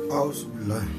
House line.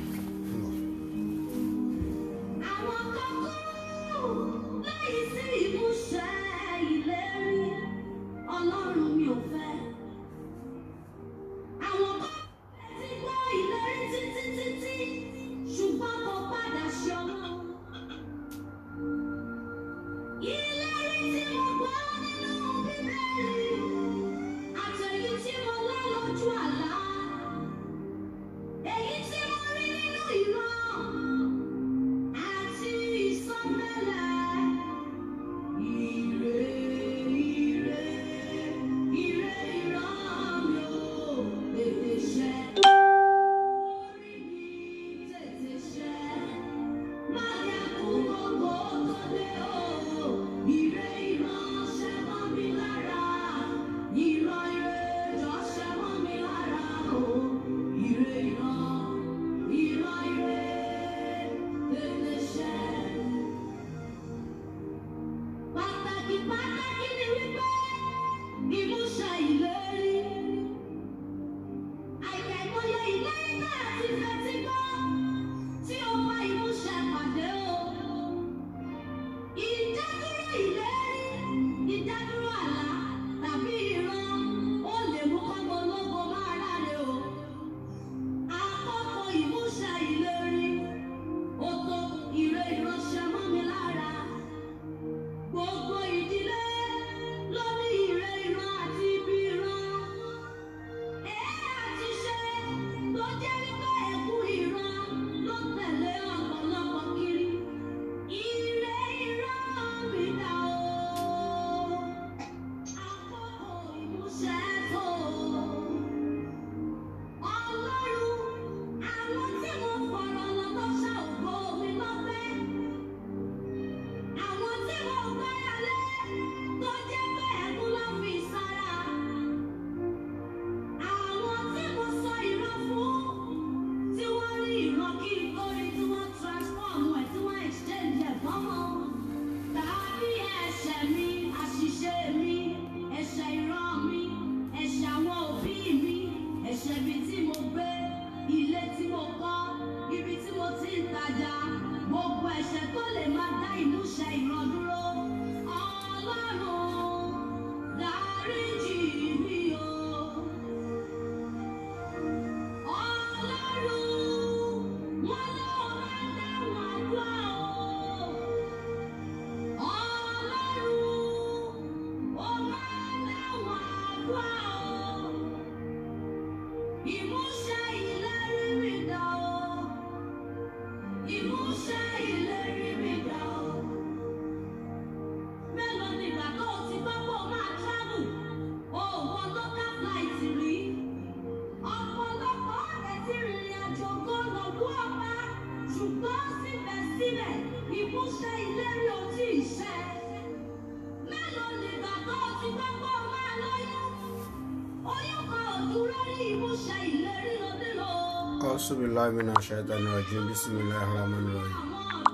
Bismillahirrahmanirrahim.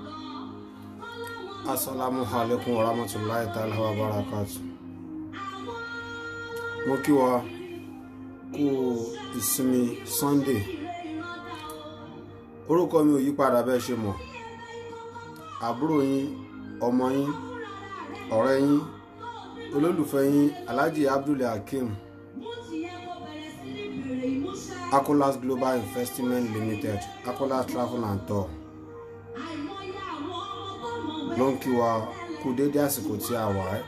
Assalamu alaikum wa rahmatullahi ta'ala wa barakatuh. Mo kí wa kú ìsinmi Sunday. Orúkọ mi ò yí padà bẹ́ẹ̀ ṣe mọ̀. Àbúrò yín, ọmọ yín, ọ̀rẹ́ yín, olólùfẹ́ yín Alhaji Abdul Hakeem Akolas Global Investment Limited, Akolas Travel and Tour. Ló ń kí wa kú dédé àsìkò tí a wà ẹ́.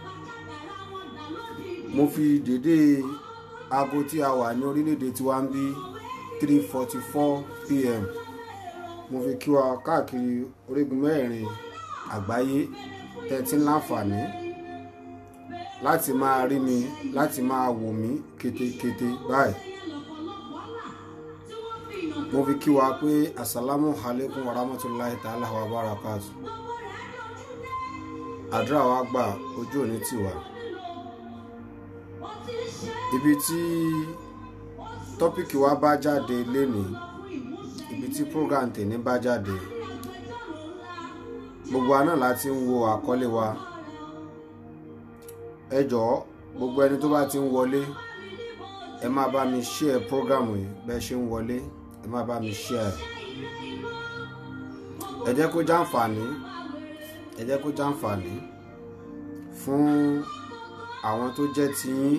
Mo fi dédé aago tí a wà ní orílẹ̀-èdè tí wá ń bí 3:44 PM. Mo fi kí wa káàkiri orígun mẹ́rin àgbáyé tẹ́tí láǹfààní láti máa rí mi, láti máa wò mí kétékété báyìí. Mo fi kí wa pé assalamu alaikum wa rahmatullahi ta'ala wa barakatuh. Àdúrà wa gbà, ojú òní tì wá. Ibi tí tọ́pìkì wa bá jáde lénìí, ibi tí program tèmi bá jáde, gbogbo àná láti ń wo àkọlé wa. Ẹ jọ̀ọ́ gbogbo ẹni tó bá ti ń wọlé, ẹ máa bá mi share program yìí bẹ́ẹ̀ ṣe ń wọlé. ẹ má bá mi share ẹ jẹ́ kó jàǹfààní fún àwọn tó jẹ́ tiyín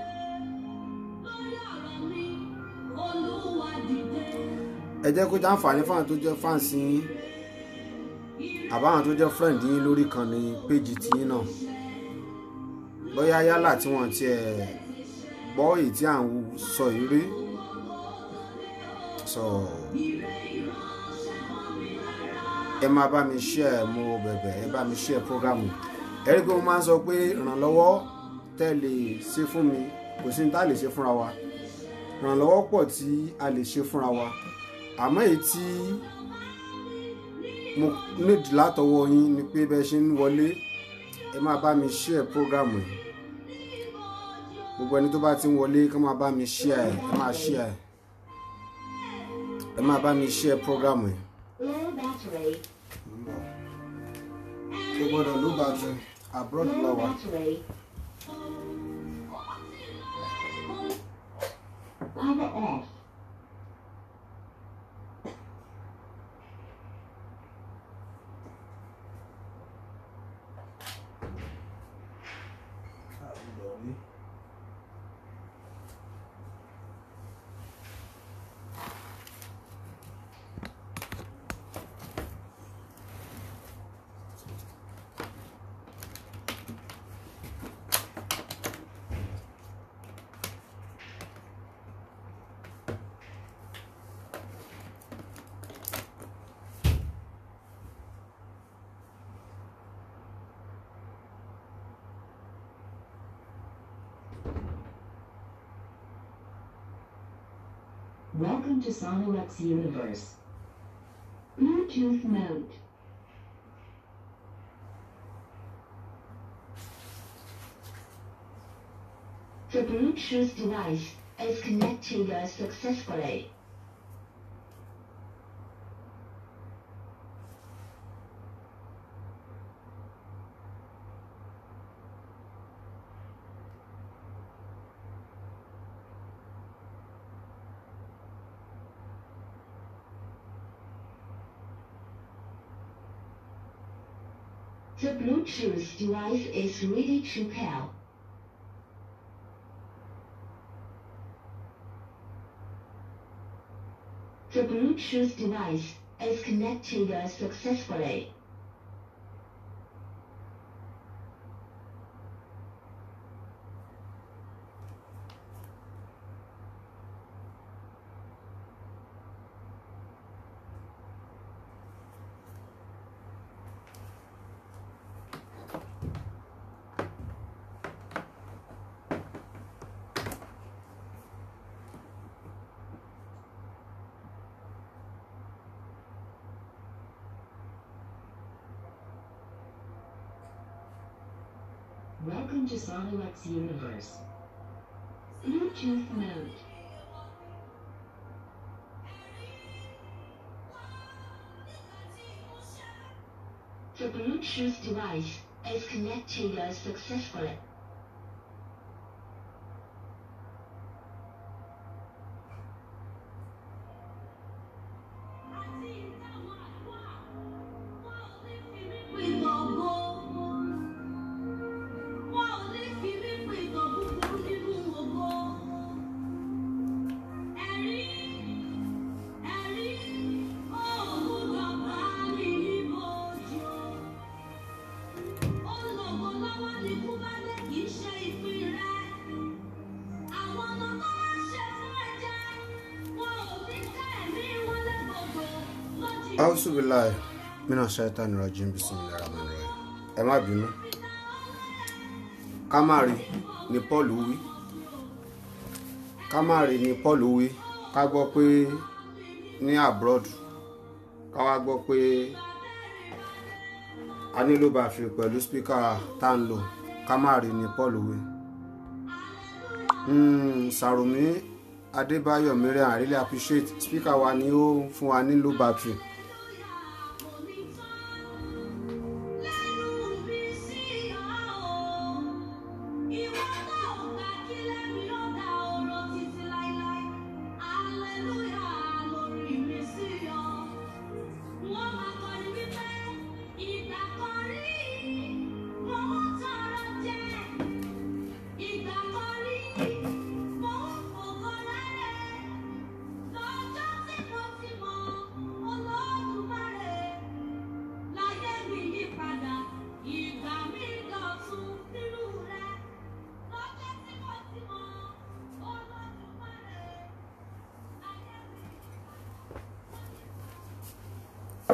ẹ jẹ́ kó jàǹfààní fún àwọn tó jẹ́ fans yín àbáwọn tó jẹ́ friend yín lórí kan ní péjì tiyín náà bóyá yálà tí wọ́n ti ẹ̀ gbọ́ èyí tí à ń sọ ìrírí so ẹ máa bá mi share mo bẹ̀bẹ̀ ẹ bá mi share programu ẹ rí pé mo máa ń sọ pé ìrànlọ́wọ́ tẹ́ lè ṣe fún mi kò sí ní tá lè ṣe fúnra wa ìrànlọ́wọ́ pọ̀ tí a lè ṣe fúnra wa àmọ́ èyí tí mo nídìí látọwọ́ yín ni pé bẹ́ẹ̀ ṣe ń wọlé ẹ máa bá mi share programu yìí gbogbo ẹni tó bá ti ń wọlé kó máa bá mi share ẹ máa share ẹ máa bá mi share programu yìí. Ṣé gbọ́dọ̀ ló battery abroad lọ́wọ́. Power off. Welcome to Sonolux Universe. Bluetooth mode. The Bluetooth device is connected successfully. The Bluetooth device is ready to pair. The Bluetooth device is connected successfully. Welcome to Sonolux Universe. Bluetooth mode. The Bluetooth device is connected successfully. Auzubillahi minash shaitani rajim bismillahir rahmanir rahim. Ẹ má bínú. Kámárì ni Paul wí. Kámárì ni Paul wí. Ká gbọ́ pé ní abroad. Ká wá gbọ́ pé a nílò battery pẹ̀lú speaker tá ń lò. Kámárì ni Paul wí. Sàrùmí Adébáyọ̀ Mariam, I really appreciate speaker wa ni ó fún wa nílò battery.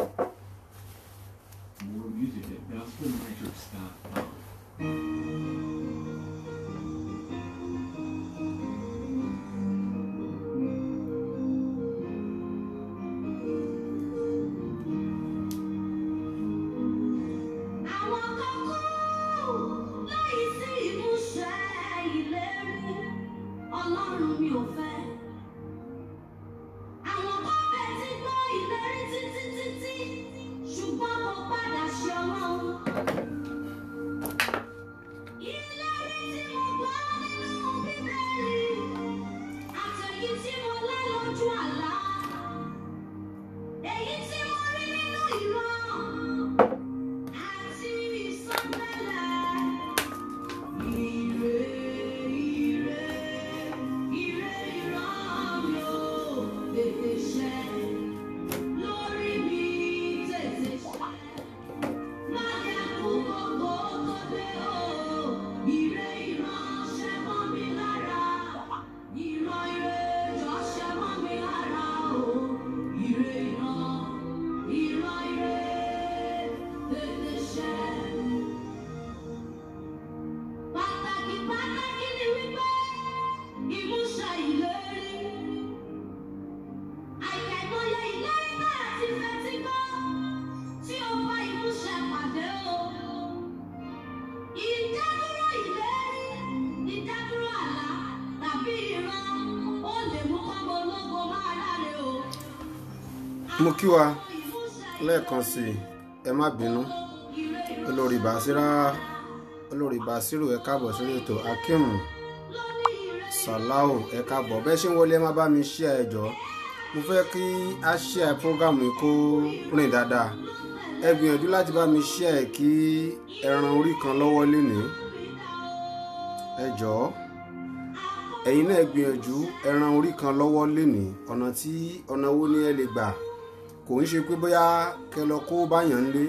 More music at gospelmatrix.com. Mo kí wa lẹ́ẹ̀kan sí ẹ má bínú olórí Basiru ẹ káàbọ̀ sórí ètò Akeem Salau ẹ káàbọ̀ bẹ́ẹ̀ ṣe ń wọlé ẹ má bá mi share ẹ jọ̀ọ́ mo fẹ́ kí a share program yìí kó rìn dáadáa ẹ gbìyànjú láti bá mi share kí ẹ ran orí kan lọ́wọ́ lénìí ẹ jọ̀ọ́ ẹ̀yin náà gbìyànjú ẹ ran orí kan lọ́wọ́ lénìí ọ̀nà wo ni ẹ lè gbà kò ń ṣe pé bóyá kẹ lọ kó báyàn lé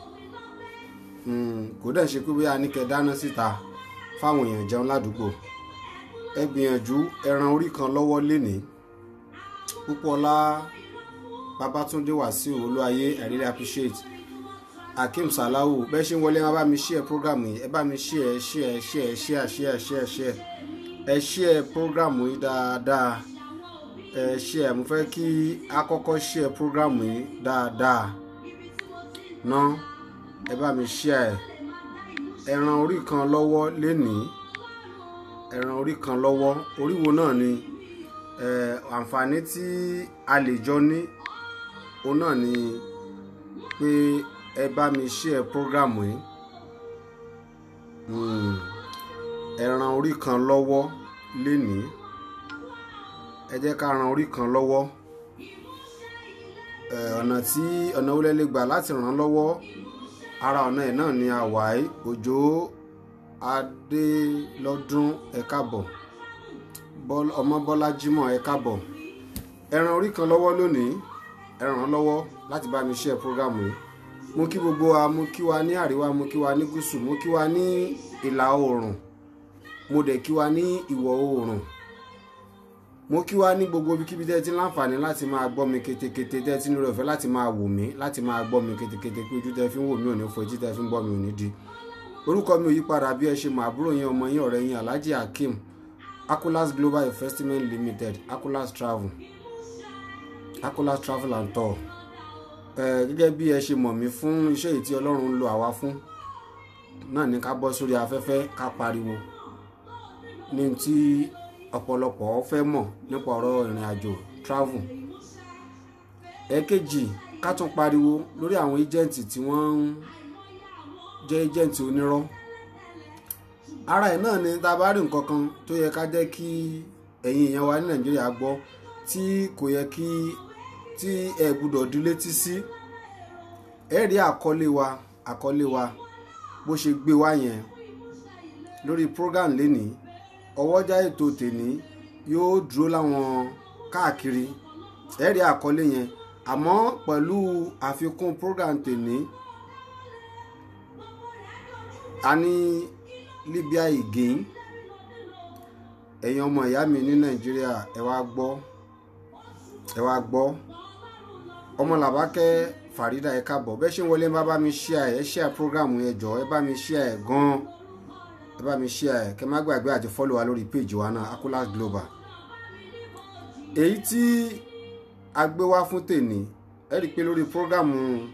kò dẹ̀ ṣe pé bóyá ní kẹ dáná síta fáwọn èèyàn jẹun ládùúgbò ẹ gbìyànjú ẹ ran orí kan lọ́wọ́ lénìí Púpọ̀lá Babátúndé Wàsíù Olúayé I really appreciate Akeem Salau bẹ́ẹ̀ ṣe ń wọlé ẹ bá mi share program yìí ẹ bá mi share ẹ share program yìí dáadáa ẹ share mo fẹ́ kí a kọ́kọ́ share program yìí dáadáa náà ẹ bá mi share ẹ ran orí kan lọ́wọ́ lénìí ẹ ran orí kan lọ́wọ́ oríwo náà ni àǹfààní tí a lè jọ ní òun náà ni pé ẹ bá mi share program yìí ẹ ran orí kan lọ́wọ́ lénìí ẹ jẹ́ ká ran orí kan lọ́wọ́ ọ̀nà wo lẹ lè gbà láti ràn lọ́wọ́ ara ọ̀nà ẹ̀ náà ni àwáì Òjó Adélọ́dún ẹ káàbọ̀ ọmọ Bọ́lá Jímọ̀ ẹ káàbọ̀ ẹ ran orí kan lọ́wọ́ lónìí ẹ ràn lọ́wọ́ láti bá mi share program yìí mo kí gbogbo wa mo kí wa ní àríwá mo kí wa ní gúúsù mo kí wa ní ìlà oòrùn mo dẹ̀ kí wa ní ìwọ̀ oòrùn mo kí wa ní gbogbo ibikíbi tẹ́ ti láǹfààní láti máa gbọ́ mi ketekete tẹ́ ti nílò ọ̀fẹ́ láti máa wò mí láti máa gbọ́ mi ketekete pé ojú tẹ́ fi ń wò mí ò ní fọ́ etí tẹ́ fi ń gbọ́ mi ò ní di orúkọ mi ò yí padà bí ẹ ṣe mọ̀ àbúrò yín ọmọ yín ọ̀rẹ́ yín Alhaji Akeem Akolas Global Investment Limited Akolas Travel and Tour gẹ́gẹ́ bí ẹ ṣe mọ̀ mí fún iṣẹ́ èyí tí Ọlọ́run ń lo àwa fún náà ní ká bọ́ sórí afẹ́fẹ́ ká pariwo ní tí ọ̀pọ̀lọpọ̀ fẹ́ mọ̀ nípa ọ̀rọ̀ ìrìn àjò travel ẹ̀kejì ká tún pariwo lórí àwọn agent tí wọ́n ń jẹ́ agent onírọ́ ara ẹ̀ náà ni tá a bá rí nǹkan kan tó yẹ ká jẹ́ kí ẹ̀yin èèyàn wa ní Nàìjíríà gbọ́ tí kò yẹ kí tí ẹ gbọ́dọ̀ di létí sí ẹ rí àkọlé wa bó ṣe gbé wá yẹn lórí program lénìí ọwọ́jà ètò tèní yóò dúró láwọn káàkiri ẹ rí àkọlé yẹn àmọ́ pẹ̀lú àfikún program tèní a ní Libya again ẹ̀yin ọmọ ìyá mi ní Nàìjíríà ẹ wá gbọ́ ọmọ Làbákẹ́ Farida ẹ káàbọ̀ bẹ́ẹ̀ ṣe ń wọlé bá mi share ẹ share program yẹn jọ ẹ bá mi share ẹ gan ẹ bá mi share ẹ kẹ́ má gbàgbé àti follow wa lórí page wa náà Akolas Global. Èyí tí a gbé wá fún tèmi ẹ rí i pé lórí program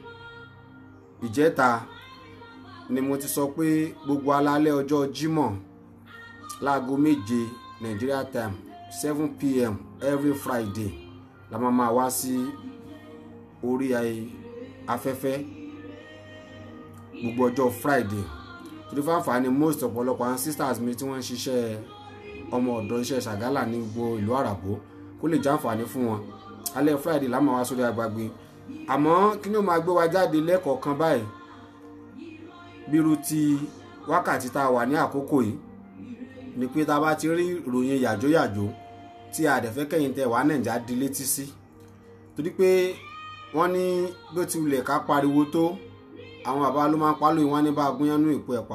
ìjẹta ni mo ti sọ pé gbogbo alálẹ́ ọjọ́ Jímọ̀ láago 7 Nigeria time 7 PM every Friday la máa wá sí orí afẹ́fẹ́ gbogbo ọjọ́ Friday torí fáǹfààní most ọ̀pọ̀lọpọ̀ àwọn sisters mi tí wọ́n ń ṣiṣẹ́ ọmọ ọ̀dọ́ iṣẹ́ ṣàgálà ní gbogbo ìlú àràbó kó lè jàǹfààní fún wọn alẹ́ Friday la máa wá sórí agbágbé àmọ́ kí ni ó máa gbé wa jáde lẹ́kọ̀ọ̀kan báyìí bírú ti wákàtí tá a wà ní àkókò yìí ni pé tá a bá ti rí ìròyìn yàjóyàjó tí a dẹ̀ fẹ́ kẹ́yìn tẹ̀ wá Nàìjíríà di létí sí torí pé wọ́n ní bí ó ti wulẹ̀ ká pariwo tó àwọn bàbá ló máa ń pálọ̀ ìwọ́n ní bá a gúnyánú ìpò ẹ̀pà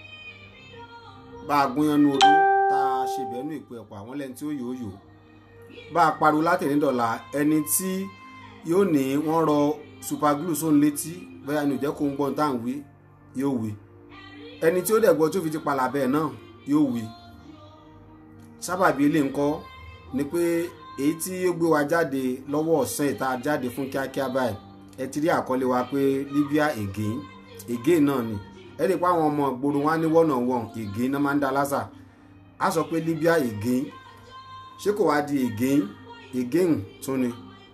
bá a gúnyánú odó tá a ṣe bẹ́ẹ̀nú ìpò ẹ̀pà wọ́n lẹ́ni tí ó yòó yòó bá a pariwo látẹ̀nídọ̀la ẹni tí yóò ní wọ́n rọ superglue sóun létí bóyá ní òjẹ́ kó ń gbọ́n tá à ń wí yóò wí ẹni tí ó dẹ̀ gbọ́ tó fi ti palàbẹ̀ náà yóò wí sábàbí ilé ńkọ́ ni pé èyí tí ó gbé wa jáde lọ́wọ́ ọ̀sán ìta jáde fún kíákíá báyìí ẹ ti rí àkọlé wa pé Libya again náà ni ẹ rí i pé àwọn ọmọ ìgboro wa ní wọ́nà wọn again náà máa ń dá lásà á sọ pé Libya again ṣé kò wá di again tún ni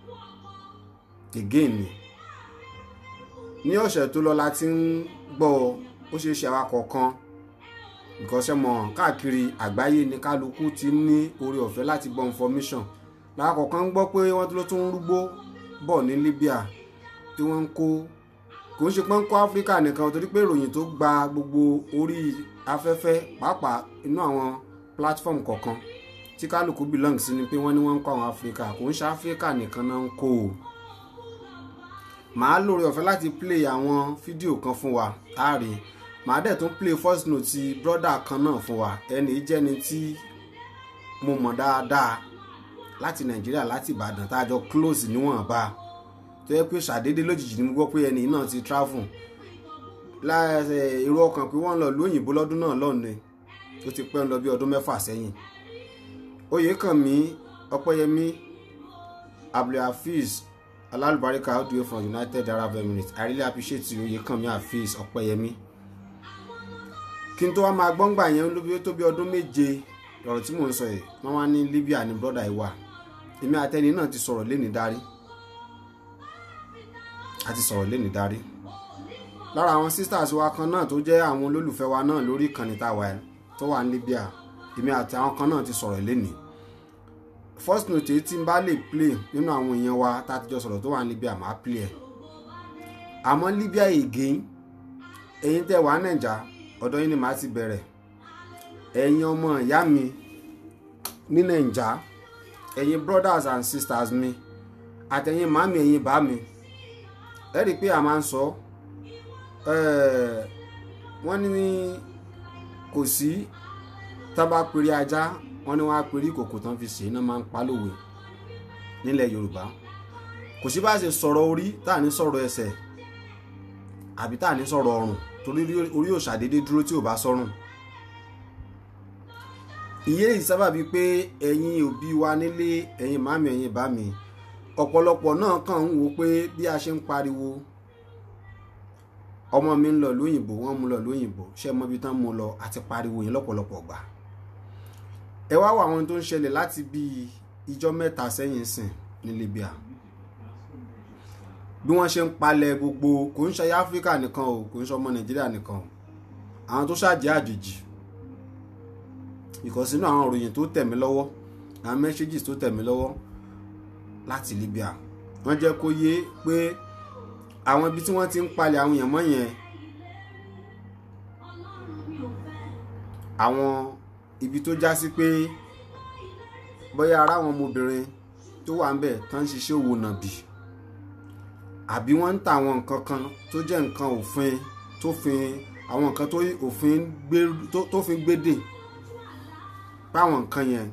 again ni ní ọ̀sẹ̀ tó lọ la ti ń gbọ́ ó ṣe é ṣe àwa kọ̀ọ̀kan because mọ̀ káàkiri àgbáyé ní kálukú ti ní oore ọ̀fẹ́ láti gbọ́ information lákọ̀ọ́kan ń gbọ́ pé wọ́n ló tún ń rúgbó bọ̀ ní Libya tí wọ́n ń kò ń ṣe pé ń kó Áfíríkà nìkan torí pé ìròyìn tó gba gbogbo orí afẹ́fẹ́ pàápàá inú àwọn platform kọ̀ọ̀kan tí kálukú belong sí ni pé wọ́n ní wọ́n ń kó àwọn Áfíríkà kò ń ṣe Áfíríkà nìkan náà ń kó o màá lóore ọ̀fẹ́ láti play àwọn fídíò kan fún wa ààrẹ màá dẹ̀ tún play first note ti brother kan náà fún wa ẹni jẹ́ni tí mo mọ̀ dáadáa láti Nàìjíríà láti Ìbàdàn tá a jọ close níwọ̀nba tó yẹ pé ṣàdédé lójijì ni mo gbọ́ pé ẹni náà ti travel èrò ọkàn pé wọ́n lọ lóyìnbó lọ́dún náà lọ́nà ó ti pẹ́ ń lọ bí ọdún 6 sẹ́yìn Oyèkànmí Ọpẹ́yẹmí Abdulhafiz Alalubarika all the way from United Arab Emirates. I really appreciate you Oyèkànmí Hafiz Ọpẹ́yẹmí. Kí n tó wá máa gbọ́ngbà yẹn lóbi tó bí ọdún 7 lọ́rọ̀ tí mò ń sọ yìí wọ́n wá ní Libya ní brother ìwà èmi àtẹni náà ti sọ̀rọ̀ léni darí lára àwọn sisters wa kan náà tó jẹ́ àwọn olólùfẹ́ wa náà lórí ìkànnì tàwa ẹ̀ tó wà ní Libya èmi àti àwọn kan náà ti sọ̀rọ̀ léni first note tí n bá lè play nínú àwọn èèyàn wa tá a ti jọ sọ̀rọ̀ tó wà ní Libya máa play ẹ̀ àmọ́ Libya again ẹ̀yin tẹ́ wà Nàìjà ọ̀dọ̀ yín ni màá ti bẹ̀rẹ̀ ẹ̀yin ọmọ ìyá mi ní Nàìjà ẹ̀yin brothers and sisters mi àtẹ̀yin màmí ẹ̀yin bá mi ẹ rí i pé a máa ń sọ wọ́n ní kò sí tá bá pèrè ajá wọ́n ní wọ́n á pèrè ìkòkò tán fi ṣe iná máa ń pa lówe nílẹ̀ Yorùbá kò sí bá ṣe sọ̀rọ̀ orí tá à ní sọ̀rọ̀ ẹsẹ̀ àbí tá à ní sọ̀rọ̀ ọrùn torí orí ò ṣàdédé dúró tí ò bá sọ̀rùn ìyé ìsábàbí pé ẹ̀yin òbí wa nílé ẹ̀yin màmí ẹ̀yin bá mi ọ̀pọ̀lọpọ̀ náà kàn ń wò pé bí a ṣe ń pariwo ọmọ mi ń lọ lóyìnbó wọ́n mú lọ lóyìnbó ṣé mọ ibi tán mú lọ àti pariwo yẹn lọ́pọ̀lọpọ̀ gbà ẹ wá wọ àwọn tó ń ṣẹlẹ̀ láti bí ìjọ́ 3 sẹ́yìn sìn ní Libya bí wọ́n ṣe ń palẹ̀ gbogbo kò ń ṣe Áfíríkà nìkan o kò ń ṣe ọmọ Nàìjíríà nìkan o àwọn tó ṣàjẹ́ àjèjì ìkọ̀sínú àwọn òròyìn tó tẹ̀ mí lọ́wọ́ àwọn messages tó tẹ̀ mí lọ́wọ́ láti Libya wọ́n jẹ́ kó yé pé àwọn ibi tí wọ́n ti ń palẹ̀ àwọn èèyàn mọ́ yẹn àwọn ibi tó já sí pé bóyá ara àwọn ọmọbìnrin tó wà ń bẹ̀ tán ń ṣiṣẹ́ òwò nàbì àbí wọ́n ń ta àwọn nǹkan kan tó jẹ́ nǹkan òfin tó fi àwọn nǹkan tó òfin tó fi gbédè páwọn nǹkan yẹn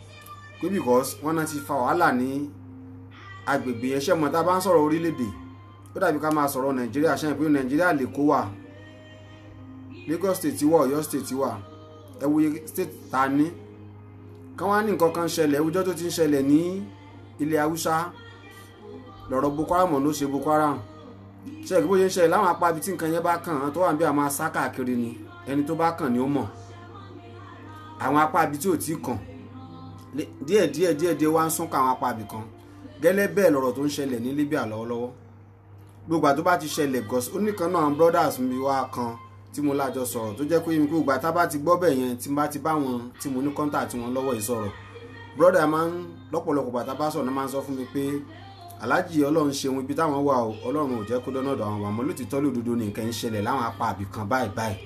pé because wọ́n náà ti fa wàhálà ní agbègbè yẹn ṣẹ́mọ̀ tá a bá ń sọ̀rọ̀ orílẹ̀-èdè ó dàbí ká máa sọ̀rọ̀ Nàìjíríà ṣe pé Nàìjíríà lè kó wà Lagos state wà Ọ̀yọ́ state wà ẹ wo state ta ní kán wá ní nǹkan kan ṣẹlẹ̀ ẹwùjọ́ tó ti ń ṣẹlẹ̀ ní ilẹ̀ Haúsá lọ́rọ̀ Boko Haram ló ṣe Boko Haram ṣe kí bó ṣe ń ṣẹlẹ̀ láwọn apá ibi tí nǹkan yẹn bá kàn án tó wà níbi àwọn asá káàkiri ni ẹni tó bá kàn ni ó mọ̀ àwọn apá ibi tí ò tí kàn díẹ̀ wá ń sún ká àwọn apá ibi kan gẹ́lẹ́ bẹ́ẹ̀ lọ́rọ̀ tó ń ṣẹlẹ̀ ní Libya lọ́wọ́lọ́wọ́ gbogbo àti tó bá ti ṣẹlẹ̀ gọ́s ó nìkan náà brothers mi wá kan tí mo lájọ sọ̀rọ̀ tó jẹ́ pé mi kú gbà tá bá ti gbọ́ bẹ̀ yẹn tí bá ti bá wọn tí mo ní contact wọn lọ́wọ́ ìsọ̀rọ̀ brother máa ń lọ́pọ̀lọpọ̀ bàtà bá sọ̀rọ̀ náà máa ń sọ fún mi pé aláàjì Ọlọ́run ṣeun ibi táwọn wà o Ọlọ́run ò jẹ́ kó dọ́nà ọ̀dọ̀ àwọn àmọ́ lótìtọ́ lódodo ní nǹkan ń ṣẹlẹ̀ láwọn apá àbí kan báyìí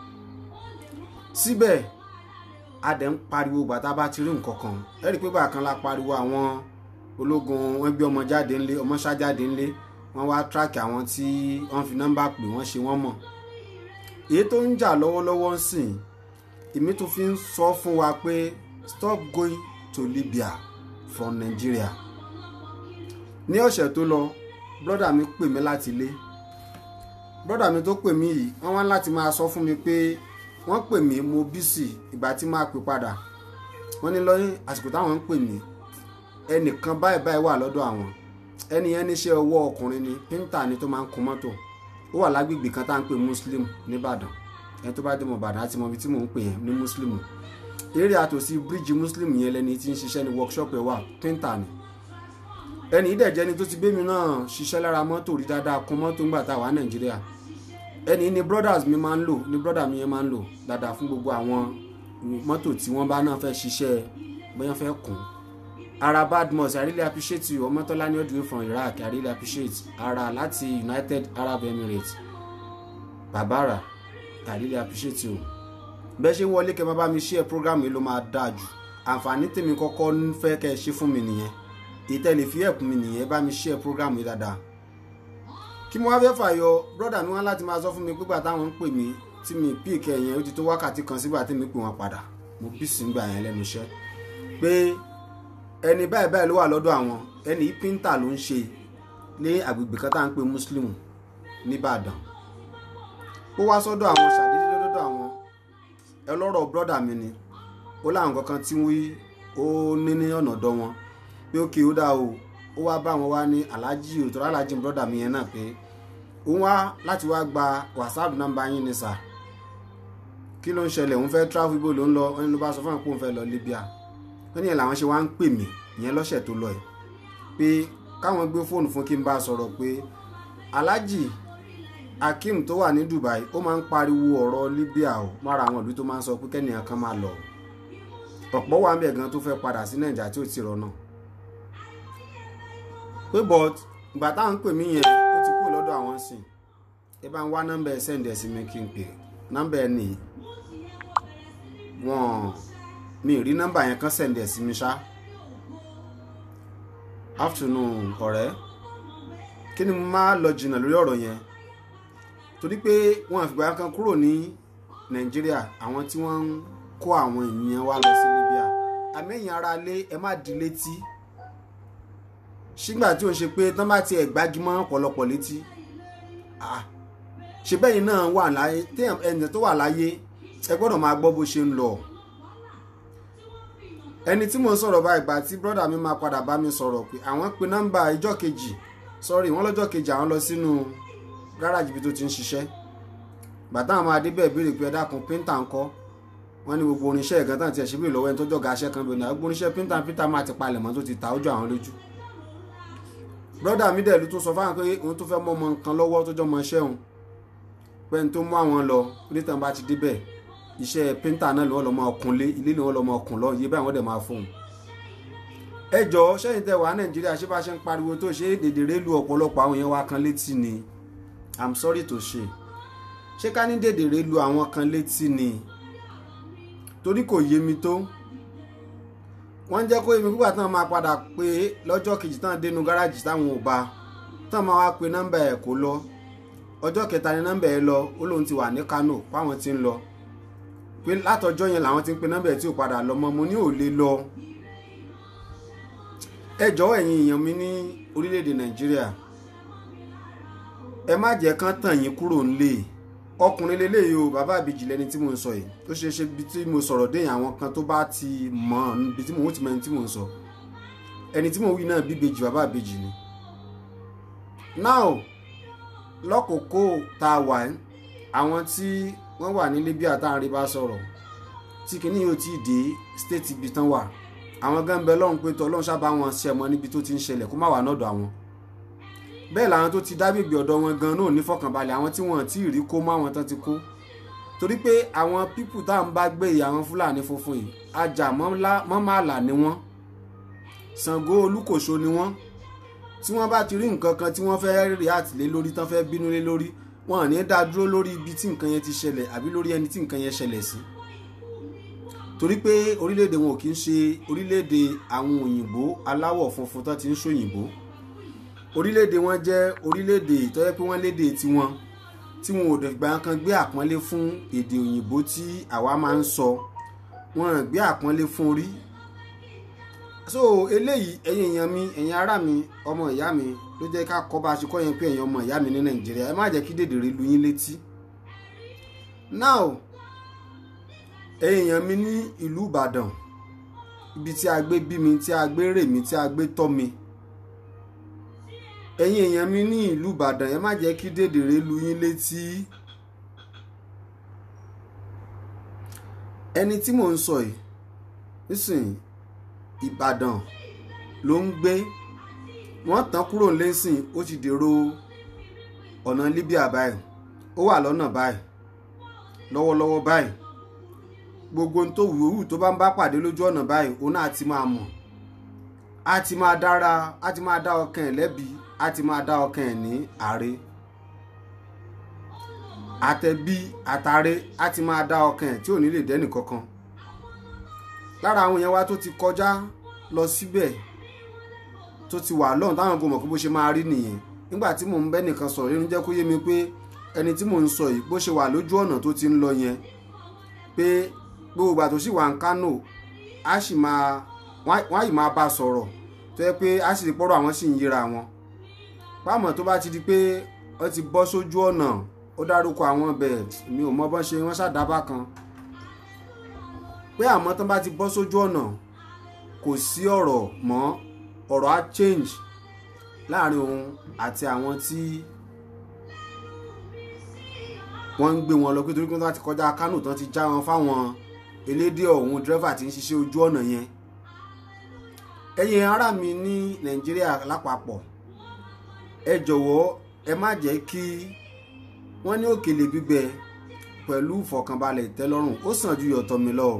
síbẹ̀ a dẹ̀ ń pariwo bàtà bá ti rí nǹkan kan ẹ rí i pé bàkan la pariwo àwọn ológun wọn gbé ọmọ jáde ńlé ọmọ ṣá jáde ńlé wọ́n wá track àwọn tí wọ́n fi nọ́mbà pè wọ́n ṣe wọ́n mọ̀ èyí tó ń jà lọ́wọ́lọ́wọ́ ń sìn èmi tó fi ń sọ fún wa pé stop going to Libya from Nigeria ní ọ̀sẹ̀ tó lọ brọ́dà mi pè mí láti ilé brọ́dà mi tó pè mí yìí wọ́n wá láti máa sọ fún mi pé wọ́n pè mí mo bísì ìgbà tí máa pè padà wọ́n ní lọ́yìn àsìkò táwọn ń pè mí ẹnìkan báyìí wà lọ́dọ̀ àwọn ẹni yẹn níṣẹ́ ọwọ́ ọkùnrin ni píńtà ni tó máa ń kun mọ́tò ó wà lágbègbè kan tá à ń pè Muslim nìbàdàn ẹni tó bá dé mọ̀ Ìbàdàn àti mọ̀ ibi tí mò ń pè yẹn ní Muslim eré àtòsí bíríìjì Muslim yẹn lẹni tí ń ṣiṣẹ́ ní workshop ẹ̀ wà píńtà ni ẹni ìdẹ̀jẹ́ ni tó ti gbé mi náà ṣiṣẹ́ lára mọ́tò rí dáadáa kun mọ́tò ńgbà tá a wà Nàìjíríà ẹni ni brothers mi máa ń lò ní brother mi yẹn máa ń lò dáadáa fún gbogbo àwọn mọ́tò tí wọ́n bá náà fẹ́ ṣiṣẹ́ bóyá fẹ́ kùn ara Badmus I really appreciate you Ọmọ́tọ́lá ní all the way from Iraq I really appreciate ara láti United Arab Emirates Babara I really appreciate you bẹ́ẹ̀ ṣe wọlé kẹ́ bá mi share program yìí ló máa dáa jù àǹfààní tèmi kọ́kọ́ ń fẹ́ kẹ́ ṣe fún mi nìyẹn ìtẹ́lẹ̀ fi ẹ̀kún mi nìyẹn bá mi share program yìí dáadáa kí mo wá fẹ́ fàyọ brother mi wá láti máa sọ fún mi pípa táwọn ń pè mí tí mi pick ẹ̀yẹn ó ti tó wákàtí kan sígbà tí mi pè wọ́n padà mo bí sí gbà yẹn lẹ́nu iṣẹ́ pé ẹni báyìí ló wà lọ́dọ̀ àwọn ẹni píńtà ló ń ṣe ní àgbègbè kan tá à ń pè Muslim nìbàdàn ó wá sọ́dọ̀ àwọn ṣàdédé lọ́dọ̀ àwọn ẹlọ́rọ̀ brother mi ni ó láwọn kankan tí ó ní ọ̀nà ọ̀dọ̀ wọn pé ó kì í ó dá o ó wá bá wọn wá ní aláàjì òtò aláàjì brother mi yẹn náà pé òun wá láti wá gba WhatsApp nọ́mbà yín ni sà kí ló ń ṣẹlẹ̀ òun fẹ́ travel ibo ló ń lọ ẹni ló bá sọ fún àwọn pé òun fẹ́ lọ Libya wọ́n ní ẹ̀ làwọn ṣe wá ń pè mí ìyẹn lọ́sẹ̀ tó lọ ẹ̀ pé káwọn gbé fóònù fún kí n bá sọ̀rọ̀ pé aláàjì Akeem tó wà ní Dubai ó máa ń pariwo ọ̀rọ̀ Libya o mára àwọn ìlú tó máa ń sọ pé kẹ́nìyàn kan máa lọ ọ̀pọ̀ wà ń bẹ̀ gan tó fẹ́ padà sí Nàìjíríà tí ó ti rọ̀ náà pé but ìgbà táwọn ń pè mí yẹn ó ti kú lọ́dọ̀ àwọn sìn ẹ bá ń wá nọ́mbà ẹ̀ sẹ́ǹdẹ̀ sí mi kí n pè nọ́mbà ẹ̀ nìyí mi rí nọ́mbà yẹn kan sẹ́ǹdẹ̀ sí mi ṣá afternoon ọ̀rẹ́ kí ni mo máa lọ jìnnà lórí ọ̀rọ̀ yẹn torí pé wọ́n àfìgbà kan kúrò ní Nàìjíríà àwọn tí wọ́n ń kó àwọn èèyàn wá lọ sí Libya àmẹ́yìn ara lé ẹ má di létí ṣígbà tí ó ń ṣe pé tán bá ti ẹ̀gbági mọ́ ọ̀pọ̀lọpọ̀ létí ṣe bẹ́yìn náà wà láyé tí ẹni tó wà láyé ẹ gbọ́dọ̀ máa gbọ́ bó ṣe ń lọ ẹni tí mo ń sọ̀rọ̀ bá ìgbà tí brọ́dà mi máa padà bá mi sọ̀rọ̀ pé àwọn pe nọ́mbà ìjọ́ kejì wọ́n lọ́jọ́ kejì àwọn lọ sínú gáràjì bí tó ti ń ṣiṣẹ́ bàtà àwọn máa débẹ̀ béèrè pé ẹ dákun píńtà ń kọ́ wọ́n ní gbogbo oníṣẹ́ ẹ̀gán tán ti ẹ̀ ṣe bí ìlọ́wọ́ ẹni tó jọ̀gá aṣẹ́ kan lónìí gbogbo oníṣẹ́ píńtà máa ti palẹ̀ mọ́ tó ti ta ojú àwọn lójú brọ́dà mi dẹ̀ ló tún sọ fáwọn pé òun tó fẹ́ mọ́ ọmọ nǹkan lọ́wọ́ tó jọmọ iṣẹ́ òun pẹ́ni tó mú àwọn lọ onítàn bá ti débẹ̀ iṣẹ́ píńtà náà lọ́wọ́ lọ́mọ ọkùnlé ilé lọ́wọ́ lọ́mọ ọkùn lọ iye báyìí wọ́n dẹ̀ máa fóun ẹ jọ sẹ́yìn tẹ́ wà Nàìjíríà ṣé bá ṣe ń pariwo tó ṣe dèdèrè lu ọ̀pọ̀lọpọ̀ àwọn yẹn wá kan létí ni I'm sorry to say ṣé ká ní dèdèrè lu àwọn kan létí ni torí kò yé mi tó wọ́n jẹ́ kó èmi púpà tán máa padà pé lọ́jọ́ kejì tán dénú gáràjì táwọn ò bá tán máa wá pe nọ́mbà ẹ̀ kó lọ ọjọ́ kẹta ni nọ́mbà ẹ̀ lọ ó lóun ti wà ní Kano páwọn ti ń lọ pé látọjọ́ yẹn làwọn ti ń pe nọ́mbà ẹ̀ tí ò padà lọ mọ́ mo ní ò lè lọ ẹ jọ̀ọ́ ẹ̀yin èèyàn mi ní orílẹ̀-èdè Nàìjíríà ẹ má jẹ́ kán tàn yín kúrò nílé ọkùnrin lélẹ́yìí o bàbá àbèjì lẹni tí mò ń sọ yìí ó ṣeé ṣe bí tí mo sọ̀rọ̀ dé àwọn kan tó bá ti mọ̀ níbi tí mo ti mọ ẹni tí mò ń sọ ẹni tí mo wí náà bíbejì bàbá àbèjì ni. now lọ́kòókò tá a wà àwọn tí wọ́n wà ní Libya tá à ń rí bá sọ̀rọ̀ tí kìíní yóò ti dé state ibi tán wà àwọn gan bẹ lọ́run pé tọ́lọ́run sábà wọn ṣe mọ́ níbi tó ti ń ṣẹlẹ̀ kó má wà nọ́dọ̀ àwọn bẹ́ẹ̀ làwọn tó ti dábìgbì ọ̀dọ̀ wọn gan náà ní fọkànbalẹ̀ àwọn tí wọ́n ti rí kó mọ́ àwọn tán ti kó torí pé àwọn pípù tá à ń bá gbé yìí àwọn Fúlàní funfun yìí ajá mọ́màlà ni wọ́n Ṣàngó Olúkòso ni wọ́n tí wọ́n bá ti rí nǹkan kan tí wọ́n fẹ́ rí àtìlé lórí tán fẹ́ bínú lé lórí wọn ò ní dá dúró lórí ibi tí nǹkan yẹn ti ṣẹlẹ̀ àbí lórí ẹni tí nǹkan yẹn ṣẹlẹ̀ sí torí pé orílẹ̀-èdè wọn ò kí ń ṣe orílẹ̀-èdè àwọn òyìnbó aláwọ̀ funfun tó ti ń ṣòyìnbó orílẹ̀-èdè wọn jẹ́ orílẹ̀-èdè tó yẹ pé wọ́n lédè tiwọn tí wọn ò dẹ̀gbà kan gbé àpọ́nlé fún èdè òyìnbó tí àwa máa ń sọ wọn gbé àpọ́nlé fún rí so eléyìí ẹ̀yin èèyàn mi ẹ̀yin ará mi ọmọ ìyá mi ló jẹ́ ká kọ́ bá a ṣe kọ́ yẹn pé ẹ̀yin ọmọ ìyá mi ní Nàìjíríà ẹ má jẹ́ kí dèdèrè lu yín létí now ẹ̀yin èèyàn mi ní ìlú Ìbàdàn ibi tí a gbé bí mi tí a gbé rè mí tí a gbé tọ́ mi ẹ̀yin èèyàn mi ní ìlú Ìbàdàn ẹ má jẹ́ kí dèdèrè lu yín létí ẹni tí mò ń sọ yìí nísìnyí Ìbàdàn ló ń gbé wọ́n tán kúrò lẹ́sìn ó ti dèrò ọ̀nà Libya báyìí ó wà lọ́nà báyìí lọ́wọ́lọ́wọ́ báyìí gbogbo ohun tó wùwù tó bá ń bá pàdé lójú ọ̀nà báyìí òun náà ti máa mọ̀ á ti máa dá ọkàn ẹ̀ lẹ́bi á ti máa dá ọkàn ẹ̀ ní àárẹ̀ àtẹ̀bí àtàrẹ á ti máa dá ọkàn ẹ̀ tí ò ní lè dẹ́nì kankan lára àwọn èèyàn wa tó ti kọjá lọ síbẹ̀ tó ti wà lọ́hùn táwọn kò mọ̀ pé bó ṣe máa rí nìyẹn nígbà tí mò ń bẹ́ nìkan sọ̀rọ̀ nínú jẹ́ kó yé mi pé ẹni tí mò ń sọ yìí bó ṣe wà lójú ọ̀nà tó ti ń lọ yẹn pé gbogbo ìgbà tó sì wà ń Kánò á sì máa wọ́n á yìí máa bá sọ̀rọ̀ tó yẹ pé á sì rí pọ́rọ̀ àwọn sì ń yíra wọn páàmọ̀ tó bá ti di pé wọ́n ti bọ́ sójú ọ̀nà ó dárúkọ àwọn bẹ́ẹ̀ mi ò mọ bọ́n ṣe wọ́n ṣàdábà kan pé àmọ́ tán bá ti bọ́ sójú ọ̀nà kò sí ọ̀rọ̀ mọ́ ọ̀rọ̀ á change láàrin òun àti àwọn tí wọ́n ń gbé wọn lọ pé torí pé wọ́n ti kọjá Kánò tán ti já wọn fáwọn elédè ọ̀hún dírẹ́fà tí ń ṣiṣẹ́ ojú ọ̀nà yẹn ẹ̀yin ará mi ní Nàìjíríà lápapọ̀ ẹ jọ̀wọ́ ẹ má jẹ́ kí wọ́n ní òkèlè gbígbẹ pẹ̀lú ìfọ̀kànbalẹ̀ ìtẹ́lọ́rùn ó sàn ju yọ̀tọ̀ mi lọ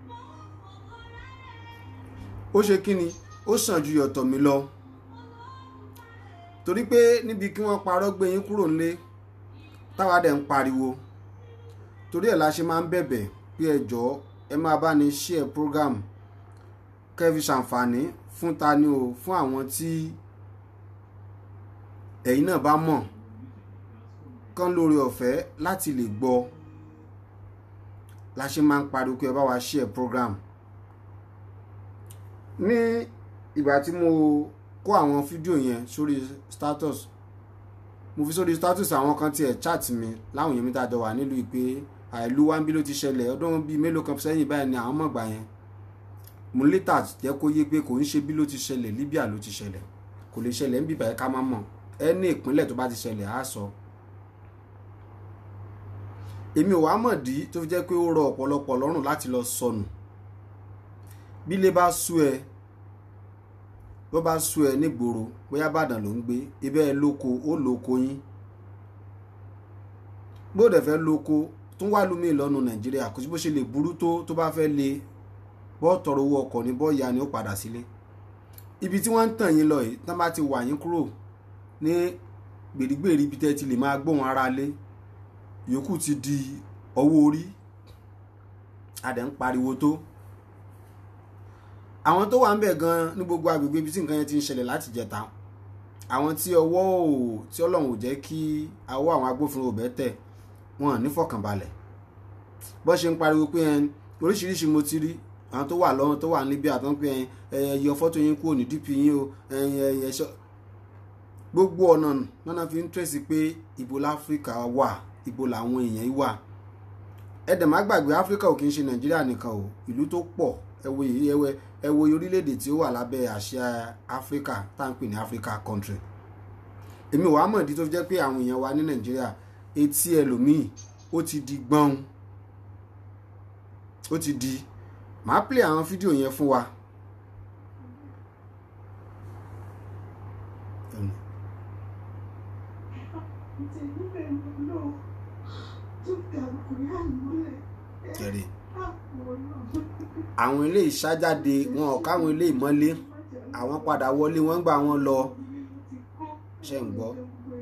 ó ṣe kí ni ó sàn ju yọ̀tọ̀ mi lọ torí pé níbi kí wọ́n parọ́ gbé yín kúrò nílé táwa dẹ̀ ń pariwo torí ẹ̀ la ṣe máa ń bẹ̀bẹ̀ pé ẹ jọ̀ọ́ ẹ máa bá ní share program kẹ́fi ṣàǹfààní fún tani o fún àwọn tí ẹ̀yin náà bá mọ̀ kán lórí ọ̀fẹ́ láti lè gbọ́ la ṣe máa ń pariwo pé ẹ bá wa share program ní ìgbà tí mo kó àwọn fídíò yẹn sórí status mo fi sórí status àwọn kan tiẹ̀ chat mi láwọn èèyàn mi tá a jọ wà nílùú ìpè àìlú wa ń bí ló ti ṣẹlẹ̀ ọdún bíi mélòó kan sẹ́yìn báyìí ni àwọn mọ̀gbà yẹn mo létà jẹ́ kó yé pé kò ń ṣe bí ló ti ṣẹlẹ̀ Libya ló ti ṣẹlẹ̀ kò lè ṣẹlẹ̀ ń bíbà ẹ̀ ká má mọ̀ ẹni ìpínlẹ̀ tó bá ti ṣẹlẹ̀ á sọ èmi ò wá mọ̀ dí tó fi jẹ́ pé ó rọ ọ̀pọ̀lọpọ̀ lọ́rùn láti lọ sọnù bí ilé bá sú ẹ bó bá sú ẹ nígboro bóyá Ìbàdàn ló ń gbé ibẹ̀ ẹ lóko ó lóko yín bó dẹ̀ fẹ́ lóko tún wá lómi ìlọ́nu Nàìjíríà kò sí bó ṣe lè burú tó bá fẹ́ le bọ́ tọrọ owó ọkọ̀ ní bọ́ ya ni ó padà sílé ibi tí wọ́n ń tàn yín lọ yìí tán bá ti wà yín kúrò ní gbèrígbèrí ibi tẹ́ ti lè máa gbóhùn ara lé yòókù ti di ọwọ́ orí adẹ̀ ń pariwo tó àwọn tó wà ń bẹ̀ gan ní gbogbo agbègbè ibi tí nǹkan yẹn ti ń ṣẹlẹ̀ láti jẹta àwọn tí Ọlọ́run ò jẹ́ kí awọ́ àwọn agbófinró ò bẹ́ tẹ̀ wọn ní fọkànbalẹ̀ bó ṣe ń pariwo pé oríṣiríṣi mo ti rí àwọn tó wà lọ́wọ́ tó wà ní Libya tó ń pè yọ fọ́tò yín kúrò ní DP yín o ẹ̀ṣọ́ gbogbo ọ̀nà náà fi ń tẹ̀sí pé ibo láfíríkà wà, ibo làwọn èèyàn yìí wà. Ẹ̀dẹ̀ má gbàgbé Áfíríkà ò kì í ṣe Nàìjíríà nìkan o, ìlú tó pọ̀ ẹ wo orílẹ̀-èdè tí ó wà lábẹ́ àsíá Áfíríkà tá à ń pè ní Africa country. Èmi wàá mọ̀ ìdí tó fi jẹ́ pé àwọn èèyàn wa ní Nàìjíríà etí ẹlòmíì ó ti di gbọ́n, ó ti di. Màá play àwọn fídíò yẹn fún wa. Kẹrì àwọn ilé ìṣájáde wọn ò káwọn ilé ìmọ́lé, àwọn padà wọlé wọn gbà wọn lọ, ṣe ń gbọ́.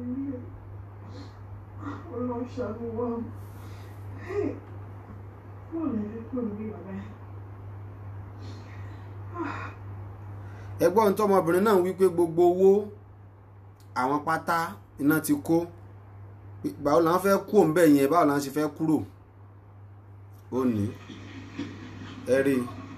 Ẹgbọ́n tọmọbìnrin náà wípé gbogbo owó àwọn pátá iná ti kó, báwo la ń fẹ́ kú òun bẹ́ẹ̀ yẹn, báwo la ń ṣe fẹ́ kúrò. Ó ní ẹ̀rí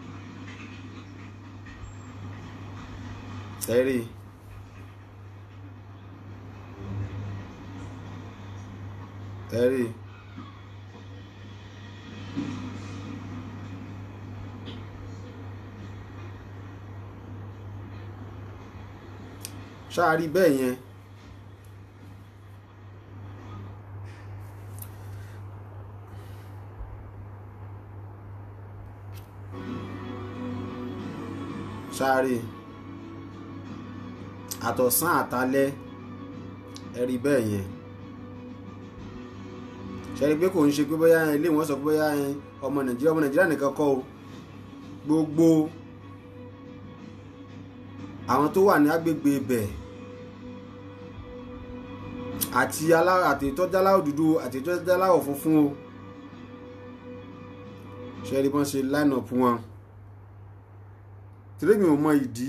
ṣáà rí bẹ́ẹ̀ yẹn. Ṣáàrí àtọ̀sán àtalẹ́ ẹ̀rí bẹ́ẹ̀ yẹn. Ṣẹ́rí pé kò ń ṣe pé bóyá ilé wọn sọ pé bóyá ọmọ Nàìjíríà nìkan kọ́ o, gbogbo àwọn tó wà ní agbègbè ibẹ̀ àti ìtọ́jáláwọ̀ dúdú àti ìtọ́jáláwọ̀ funfun o. Ṣẹ́rí bọ́n ṣe line up wọn. Torí mi ò mọ ìdí.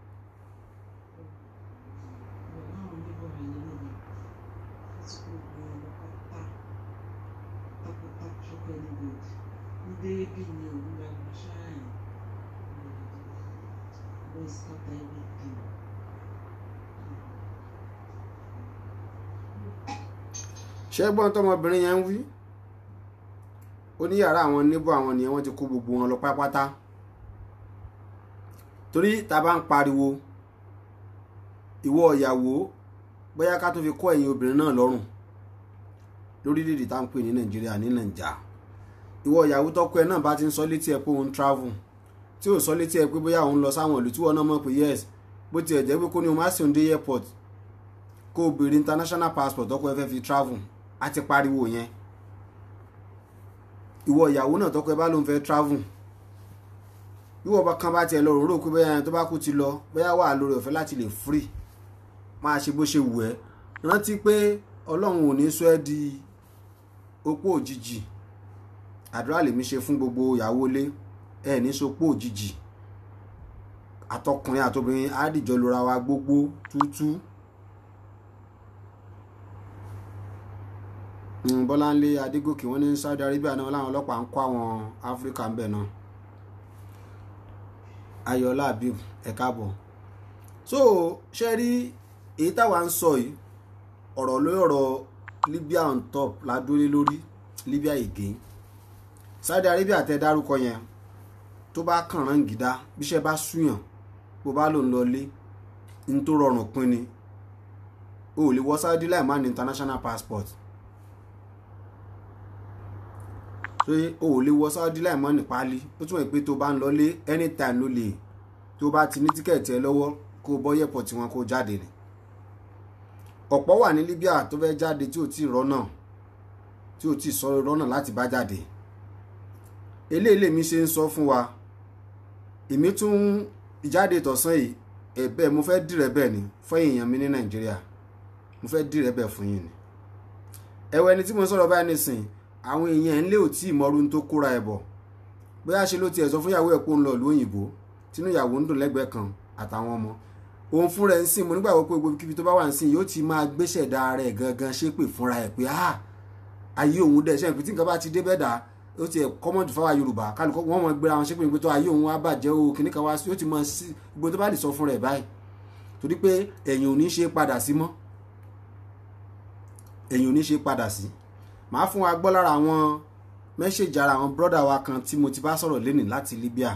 Ṣẹ́gbọ́n tọmọbìnrin yẹn ń wí, ó ní yàrá àwọn níbọ̀ àwọn nìyẹn wọ́n ti kó gbogbo wọn lọ pátápátá. Torí tá bá ń pariwo ìwọ ìyàwó, bóyá ká tó fi kọ́ ẹ̀yin obìnrin náà lọ́rùn lórílẹ̀-èdè tá ń pè ní Nàìjíríà ní Nàìjà. Ìwọ ìyàwó tọ́kọ ẹ náà bá ti ń sọ létí ẹ pé òun travel, tí ò sọ létí ẹ pé bóyá òun lọ sáwọn ìlú tí wọ́n náà mọ̀ pé yes, bó tiẹ̀ jẹ́ pé kó ní o má sì ń dé airport kó o béèrè international passport tọ́kọ ẹ fẹ́ fi travel, á ti pariwo yẹn. Ìwọ ìyàwó náà tọ́kọ ẹ bá lóun fẹ́ travel, ìwọ bá kan bá tiẹ̀ lọ rò pé bóyá ẹni tó bá kú ti lọ, bóyá wà lórí ọ̀fẹ́ láti lè free máa ṣe bó ṣe wù ẹ́. Rántí pé Ọlọ́run ò ní sọ ẹ́ di opó òjijì. Àdúrà lèmi ṣe fún gbogbo ìyàwó ilé, ẹ ní sopó òjijì. Àtọkùnrin àtobìnrin á dìjọ lura wa gbogbo tútú. Bọ́láńlé Adégòkè wọ́n ní Saudi Arabia náà láwọn ọlọ́pàá ń kó àwọn Áfíríkà ń bẹ̀ náà. Ayọ̀lá Habib ẹ káàbọ̀. So ṣe rí èyí táwa ń sọ yìí, ọ̀rọ̀ lórí ọ̀rọ̀ Libya on top ládúró lórí, Libya again. Saudi Arabia tẹ dárúkọ yẹn tó bá kàn rán gidá bíṣẹ́ bá súyàn bó bá lò ń lọ lé ní tó rọrùn pín ni. O ò lè wọ Saudi láì má ní international passport. So o ò lè wọ Saudi láì má ní pálí. Ó túmọ̀ pé tó bá ń lọlé anytime ló lè, tó bá ti ní tíkẹ̀tì ẹ lọ́wọ́ kó bọ́ airport wọn kó jáde ni. Ọ̀pọ̀ wà ní Libya tó fẹ́ jáde tí ò tí rọ́nà, tí ò tí sọ rọ́nà láti bá jáde. Eléèlé mi ṣe ń sọ fún wa, èmi tún ìjáde tọ̀sán yìí ẹ̀bẹ̀ mo fẹ́ dìrẹ̀bẹ̀ ni fún èèyàn mi ní Nàìjíríà, mo fẹ́ dìrẹ̀bẹ̀ fún yín ni. Ẹ̀wọ̀ ẹni tí mo sọ̀rọ̀ báyìí nísìn, àwọn èèyàn ń lé ò tí ìmọ̀rún tó kóra ẹ̀ bọ̀, bóyá ṣe ló tiẹ̀ sọ fún ìyàwó ẹ̀ pé ó ń lọ ìlú òyìnbó tínú ìyàwó ń dùn lẹ́gbẹ̀ẹ́ kan àtàwọn ọmọ. Òun fúnra ẹ̀ ń sìn, mo nígbàgbọ́ pé gbogbo kíbi tó bá wà ń sìn yóò ti máa gbéṣẹ̀ dá rẹ̀ gangan ṣépè fúnra ẹ̀ pé ayé òun dẹ̀ ṣẹ́yìn pé tí nǹkan bá ti dé bẹ́ẹ̀ dá ó ti ẹ̀ kọ́mọ̀dù fáwọn Yorùbá kálukọ́ wọ́n mọ̀ gbéra wọn ṣépè pé tó ayé òun wá bàjẹ́ o kìnnìkan wá sí, ó ti mọ̀ sí gbogbo tó bá lè sọ fún rẹ̀ báyìí. torí pé ẹ̀yìn ò ní ṣe padà sí mọ́, ẹ̀yìn ò ní ṣe padà sí. Màá fún wa gbọ́ lára àwọn mẹ́ṣẹ̀jì ara àwọn brọ́dà wa kan tí mo ti bá sọ̀rọ̀ lénìí láti Libya.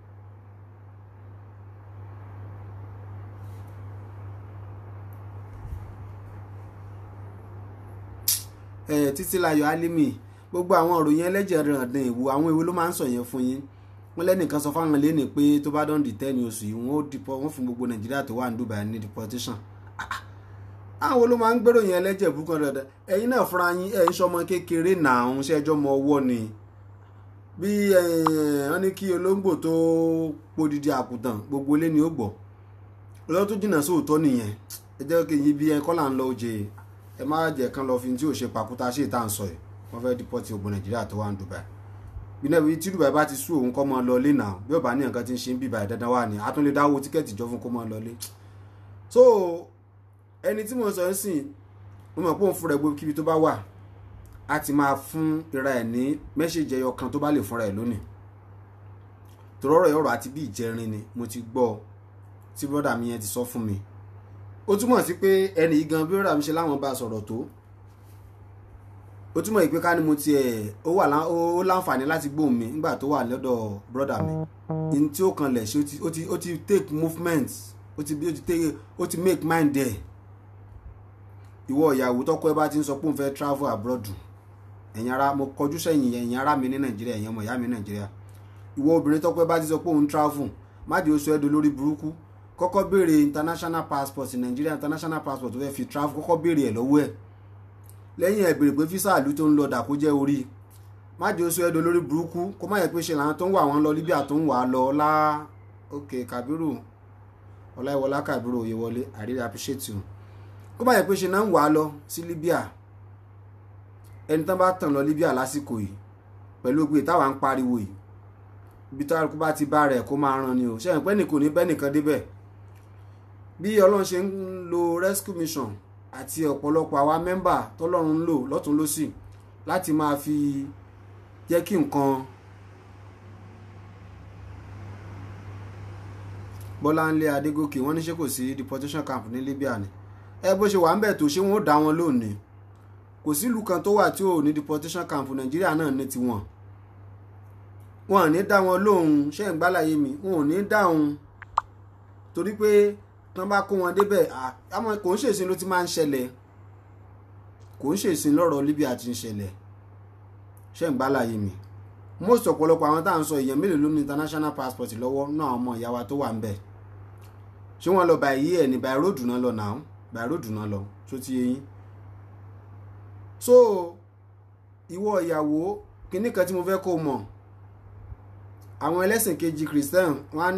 Títílayọ̀ Alimi, gbogbo àwọn ìròyìn ẹlẹ́jẹ̀ rìndìn ìwò àwọn èwe ló máa ń sọ yẹn fún yín. Wọ́n lẹ́nìkan sọ fáwọn lẹ́nì pé tó bá dán dìtẹ́ ní oṣù yìí wọ́n fún gbogbo Nàìjíríà tó wà ní Dubai ní deportation. Àwọn ló máa ń gbèrò yẹn ẹlẹ́jẹ̀ búkan dandan. Ẹ̀yin náà fúnra yín ẹ̀ ń sọmọ kékeré náà ń ṣẹ́jọ́ mọ ọwọ́ ni. Bí wọ́n ní kí olóńgbò tó podidi àkùtàn gbogbo ilé ni ó gbọ́. Olóòtú jìnnà sóòótọ́ nìyẹn. Ẹ jẹ́ kí n yí bí ẹ kọ́ là ń lọ oje. Ẹ má jẹ́ kán lọ fi tí ò ṣe pàkúta ṣe ìta ń sọ yìí. Wọ́n fẹ́ deport gbogbo Nàìjíríà tó wà ní Dubai. Bí tí Dubai bá ti sú òun kọ́ mọ́ lọ lé náà, bí ó bá ní nǹkan tí ń ṣe ń bíbá dandan wà ní, a tún lè dáwó tíkẹ́ẹ̀tì jọ fún kó mọ́ lọ lé. So ẹni tí mo sọ ń sìn, mo mọ̀ pé òun fúnra ẹ̀ gbogbo kíbi tó bá wà, a ti máa fún ìra ẹ̀ ní mẹ́ṣẹ̀jì ẹyọ kan tó bá lè fúnra ẹ̀ lónìí. Torọ́rọ̀ ọ̀rọ̀ àti bí ìjẹrin ni mo ti gbọ́ tí brọ́dà mi yẹn ti sọ fún mi. Ó túmọ̀ sí pé ẹni yìí gan bí brọ́dà mi ṣe láwọn bá sọ̀rọ̀ tó. Ó túmọ̀ sí pé ká ní mo tiẹ̀ ó láǹfààní láti gbóhùn mi nígbà tó wà lọ́dọ̀ brọ́dà mi. In tí ó kanlẹ̀ ṣe ó ti take movement, ó ti make mind there. Ìwọ ìyàwó tọ́kọ ẹ bá ti ń sọ pé òun fẹ́ travel abroad, ẹ̀yin ará mo kọjú sẹ́yìn ẹ̀yin ará mi ní Nàìjíríà, ẹ̀yin ọmọ ìyá mi ní Nàìjíríà. Ìwọ obìnrin tọ́kọ ẹ bá ti sọ pé òun travel, má di oṣù ẹ̀dùn lórí burúkú. Kọ́kọ́ béèrè international passport Nàìjíríà, international passport tó fẹ́ fi travel, kọ́kọ́ béèrè ẹ̀ lọ́wọ́ ẹ̀. Lẹ́yìn ẹ̀ béèrè pé físà ìlú tó ń lọ dà kó jẹ́ orí. Má di oṣù ẹ̀dùn lórí burúkú, kó má yẹ pé ṣe làwọn tó ń wà wọ́n lọ Libya tó ń wà lọ Kabiru Ọláìwọlá Kabiru Oyèwọlé, I really appreciate you. Kó má yẹ pé ṣe náà ń wà lọ sí Libya. Ẹni tán bá tàn lọ Libya lásìkò yìí pẹ̀lú ògbé táwa ń pariwo yìí, ibi táwa kó bá ti bá rẹ̀ kó máa ran ni o. Ṣé ẹ̀ ń pẹ́ ní kò ní bẹ́ẹ̀ nìkan débẹ̀. Bí Ọlọ́run ṣe ń lo rescue mission àti ọ̀pọ̀lọpọ̀ àwa mẹ́mbà tọ́lọ́run ń lò lọ́tún lósì láti máa fi jẹ́ kí nǹkan. Bọ́láńlé Adégòkè wọ́n ní ṣé kò sí deportation camp ní Libya ni. Bó ṣe wà ń bẹ̀ tó ṣé wọ́n ó dá wọn lónìí. Kò sí ìlú kan tó wà tí ò ní deportation camp, Nàìjíríà náà ní tiwọn. Wọn ò ní dá wọn lóhùn, ṣé ń gbálàyé mi, wọn ò ní dáhùn torí pé tán bá kó wọn débẹ̀ àmọ́ kò ń ṣèṣin ló ti máa ń ṣẹlẹ̀, kò ń ṣèṣin lọ́rọ̀ Libya ti ń ṣẹlẹ̀, ṣé ń gbálàyé mi. Most ọ̀pọ̀lọpọ̀ àwọn tá à ń sọ èèyàn mélòó ló ní international passport lọ́wọ́ náà ọmọ ìyá wa tó wà ń bẹ̀. Ṣé wọ́n lọ by air ní by road náà lọ náà, by road náà lọ tó ti yẹyìn. So ìwọ ìyàwó kíní kan tí mo fẹ́ kó mọ̀, àwọn ẹlẹ́sìn kejì Christian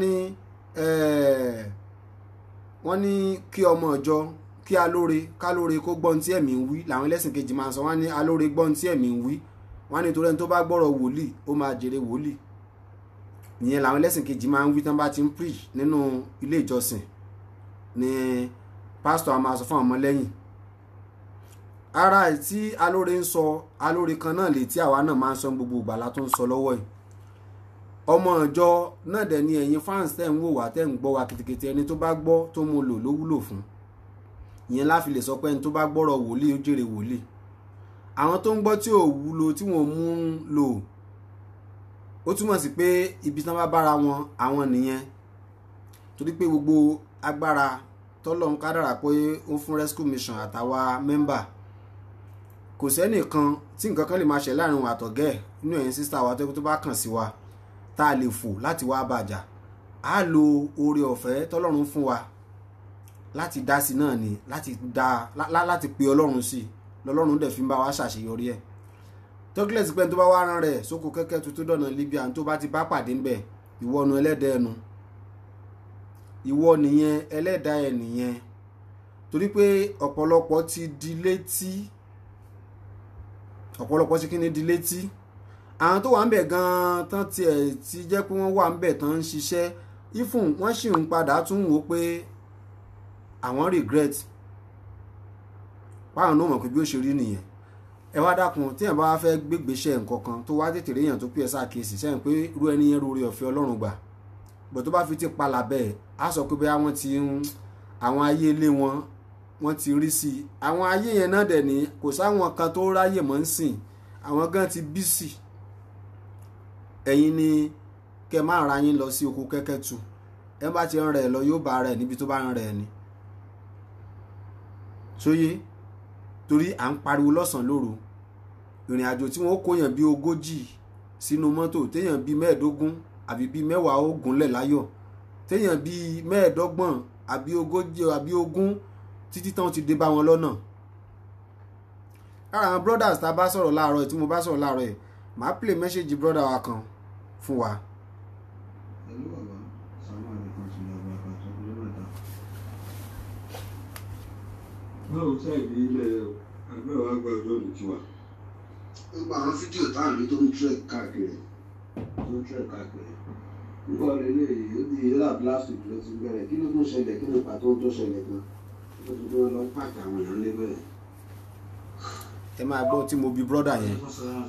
wọ́n ní kí ọmọ ìjọ kí kálóore kó gbọ́n tí ẹ̀mí ń wí, làwọn ẹlẹ́sìn kejì máa sọ. Wọ́n ní alóore gbọ́n tí ẹ̀mí ń wí, wọ́n ní torí ẹni tó bá gbọ́rọ̀ wòlíì ó máa jèrè wòlíì. Ìyẹn làwọn ẹlẹ́sìn kejì máa ń wí tán bá ti ń preach nínú ilé ìjọsìn ni pásítọ̀ a máa sọ fún àwọn ọmọlẹ́yìn. Ara tí alóore ń sọ, alóore kan náà lè tí àwa náà máa ń sọ gbogbo ìgbà la tó ń sọ lọ́wọ́ yìí. Ọmọ ìjọ náà dẹ̀ ni ẹ̀yin fans tẹ́ ń wò wá tẹ́ ń gbọ́ wa kìtìkìtì, ẹni tó bá gbọ́ tó mú lò ló wúlò fún. Ìyẹn láfi lè sọ pé ẹni tó bá gbọ́rọ̀ wòlíì ó jèrè wòlíì. Àwọn tó ń gbọ́ tí ò wúlò tí wọ́n mú lò, ó túmọ̀ sí pé ibi tán bá bára wọn àwọn nìyẹn. Torí pé gbogbo agbára tọ́lọ́run kádàrá pé ó fún rescue mission àtàwa mẹ́mbà, kò sẹ́nìkan tí nǹkan kan lè máa ṣẹ̀ láàrin òun àtọ̀gẹ́ inú ẹ̀yin sísá wa tó bá kàn sí wa tá a lè fò láti wá bàjá. A lo oore ọ̀fẹ́ tọ́lọ́run fún wa láti dá sí náà ni, láti pe Ọlọ́run sí, lọ́lọ́run dẹ̀ fi ń bá wa ṣàṣeyọrí ẹ̀. Tọ́kílẹ̀sì pé tó bá wá rán rẹ̀ sóko kẹ́kẹ́ tuntun dọ̀nà Libya tó bá ti bá pàdé ń bẹ̀, ìwọ nu ẹlẹ́dàá ẹnu, ìwọ nìyẹn ẹlẹ́dàá ẹ̀ nìyẹn. Torí pé ọ̀pọ̀lọpọ̀ ti di létí, ọ̀pọ̀lọpọ̀ ti kí ni di létí. Àwọn tó wà ń bẹ̀ gan-an tán tiẹ̀ ti jẹ́ pé wọ́n wà ń bẹ̀ tán ń ṣiṣẹ́, ifun wọ́n sì ń padà tún wò pé àwọn regret báwọn náà mọ̀ pé bí ó ṣe rí nìyẹn. Ẹ wá dákun tí èèyàn bá fẹ́ gbégbèsè nǹkan kan tó wá tètè réèyàn tó pé ẹ ṣàkíyèsí sẹ́yìn pé irú ẹni yẹn rúre ọ̀fẹ́ Ọlọ́run gbà, bọ̀ tó bá fi ti palà bẹ́ẹ̀ á sọ pé bóyá wọ́n ti ń àwọn ayé ilé wọn wọ́n ti rí sí i àwọn ayé yẹn náà dẹ̀ ní kò sáwọn kan tó ráyè mọ́ ń sìn àwọn gan ti bí sí ẹ̀yin ni kẹ máa ra yín lọ sí oko kẹ́kẹ́ tu ẹ bá ti ń rẹ̀ lọ yóò bá rẹ̀ níbi tó bá ń rẹ̀ ni sóyè torí à ń pariwo lọ́sàn-án lóru ìrìn àjò tí wọ́n kó yàn bí 40 sínú mọ́tò téèyàn bí 15 àbí bí 10 ó gúnlẹ̀ láyọ̀ téèyàn bí 15 àbí 40 àbí 20 títí tán ti dé bá wọn lọ́nà lára àwọn brothers tá a bá sọ̀rọ̀ láàárọ̀ tí mo bá sọ̀rọ̀ láàárọ̀ ẹ̀ màá play message brother wa kan fún wa. Hello bàbá sàmú àdìkan sí ọba àkàtọ́ ọdún mẹ́ta. Báwo sáìdì ilẹ̀ àgbẹ̀ wa gba ọjọ́ òní tiwa? Gbogbo àwọn fídíò táwọn rí tó ń trek káàkiri nígbà lélẹ̀ yìí ó di eré plastic ló ti bẹ̀rẹ̀ kí ló tó ṣẹlẹ̀ kí ló pàtó tó ṣẹlẹ̀ gan ó ti gbé lọ pàtó àwọn èèyàn lé bẹ̀rẹ̀. ẹ máa gbọ́ tí mo bi brother yẹn.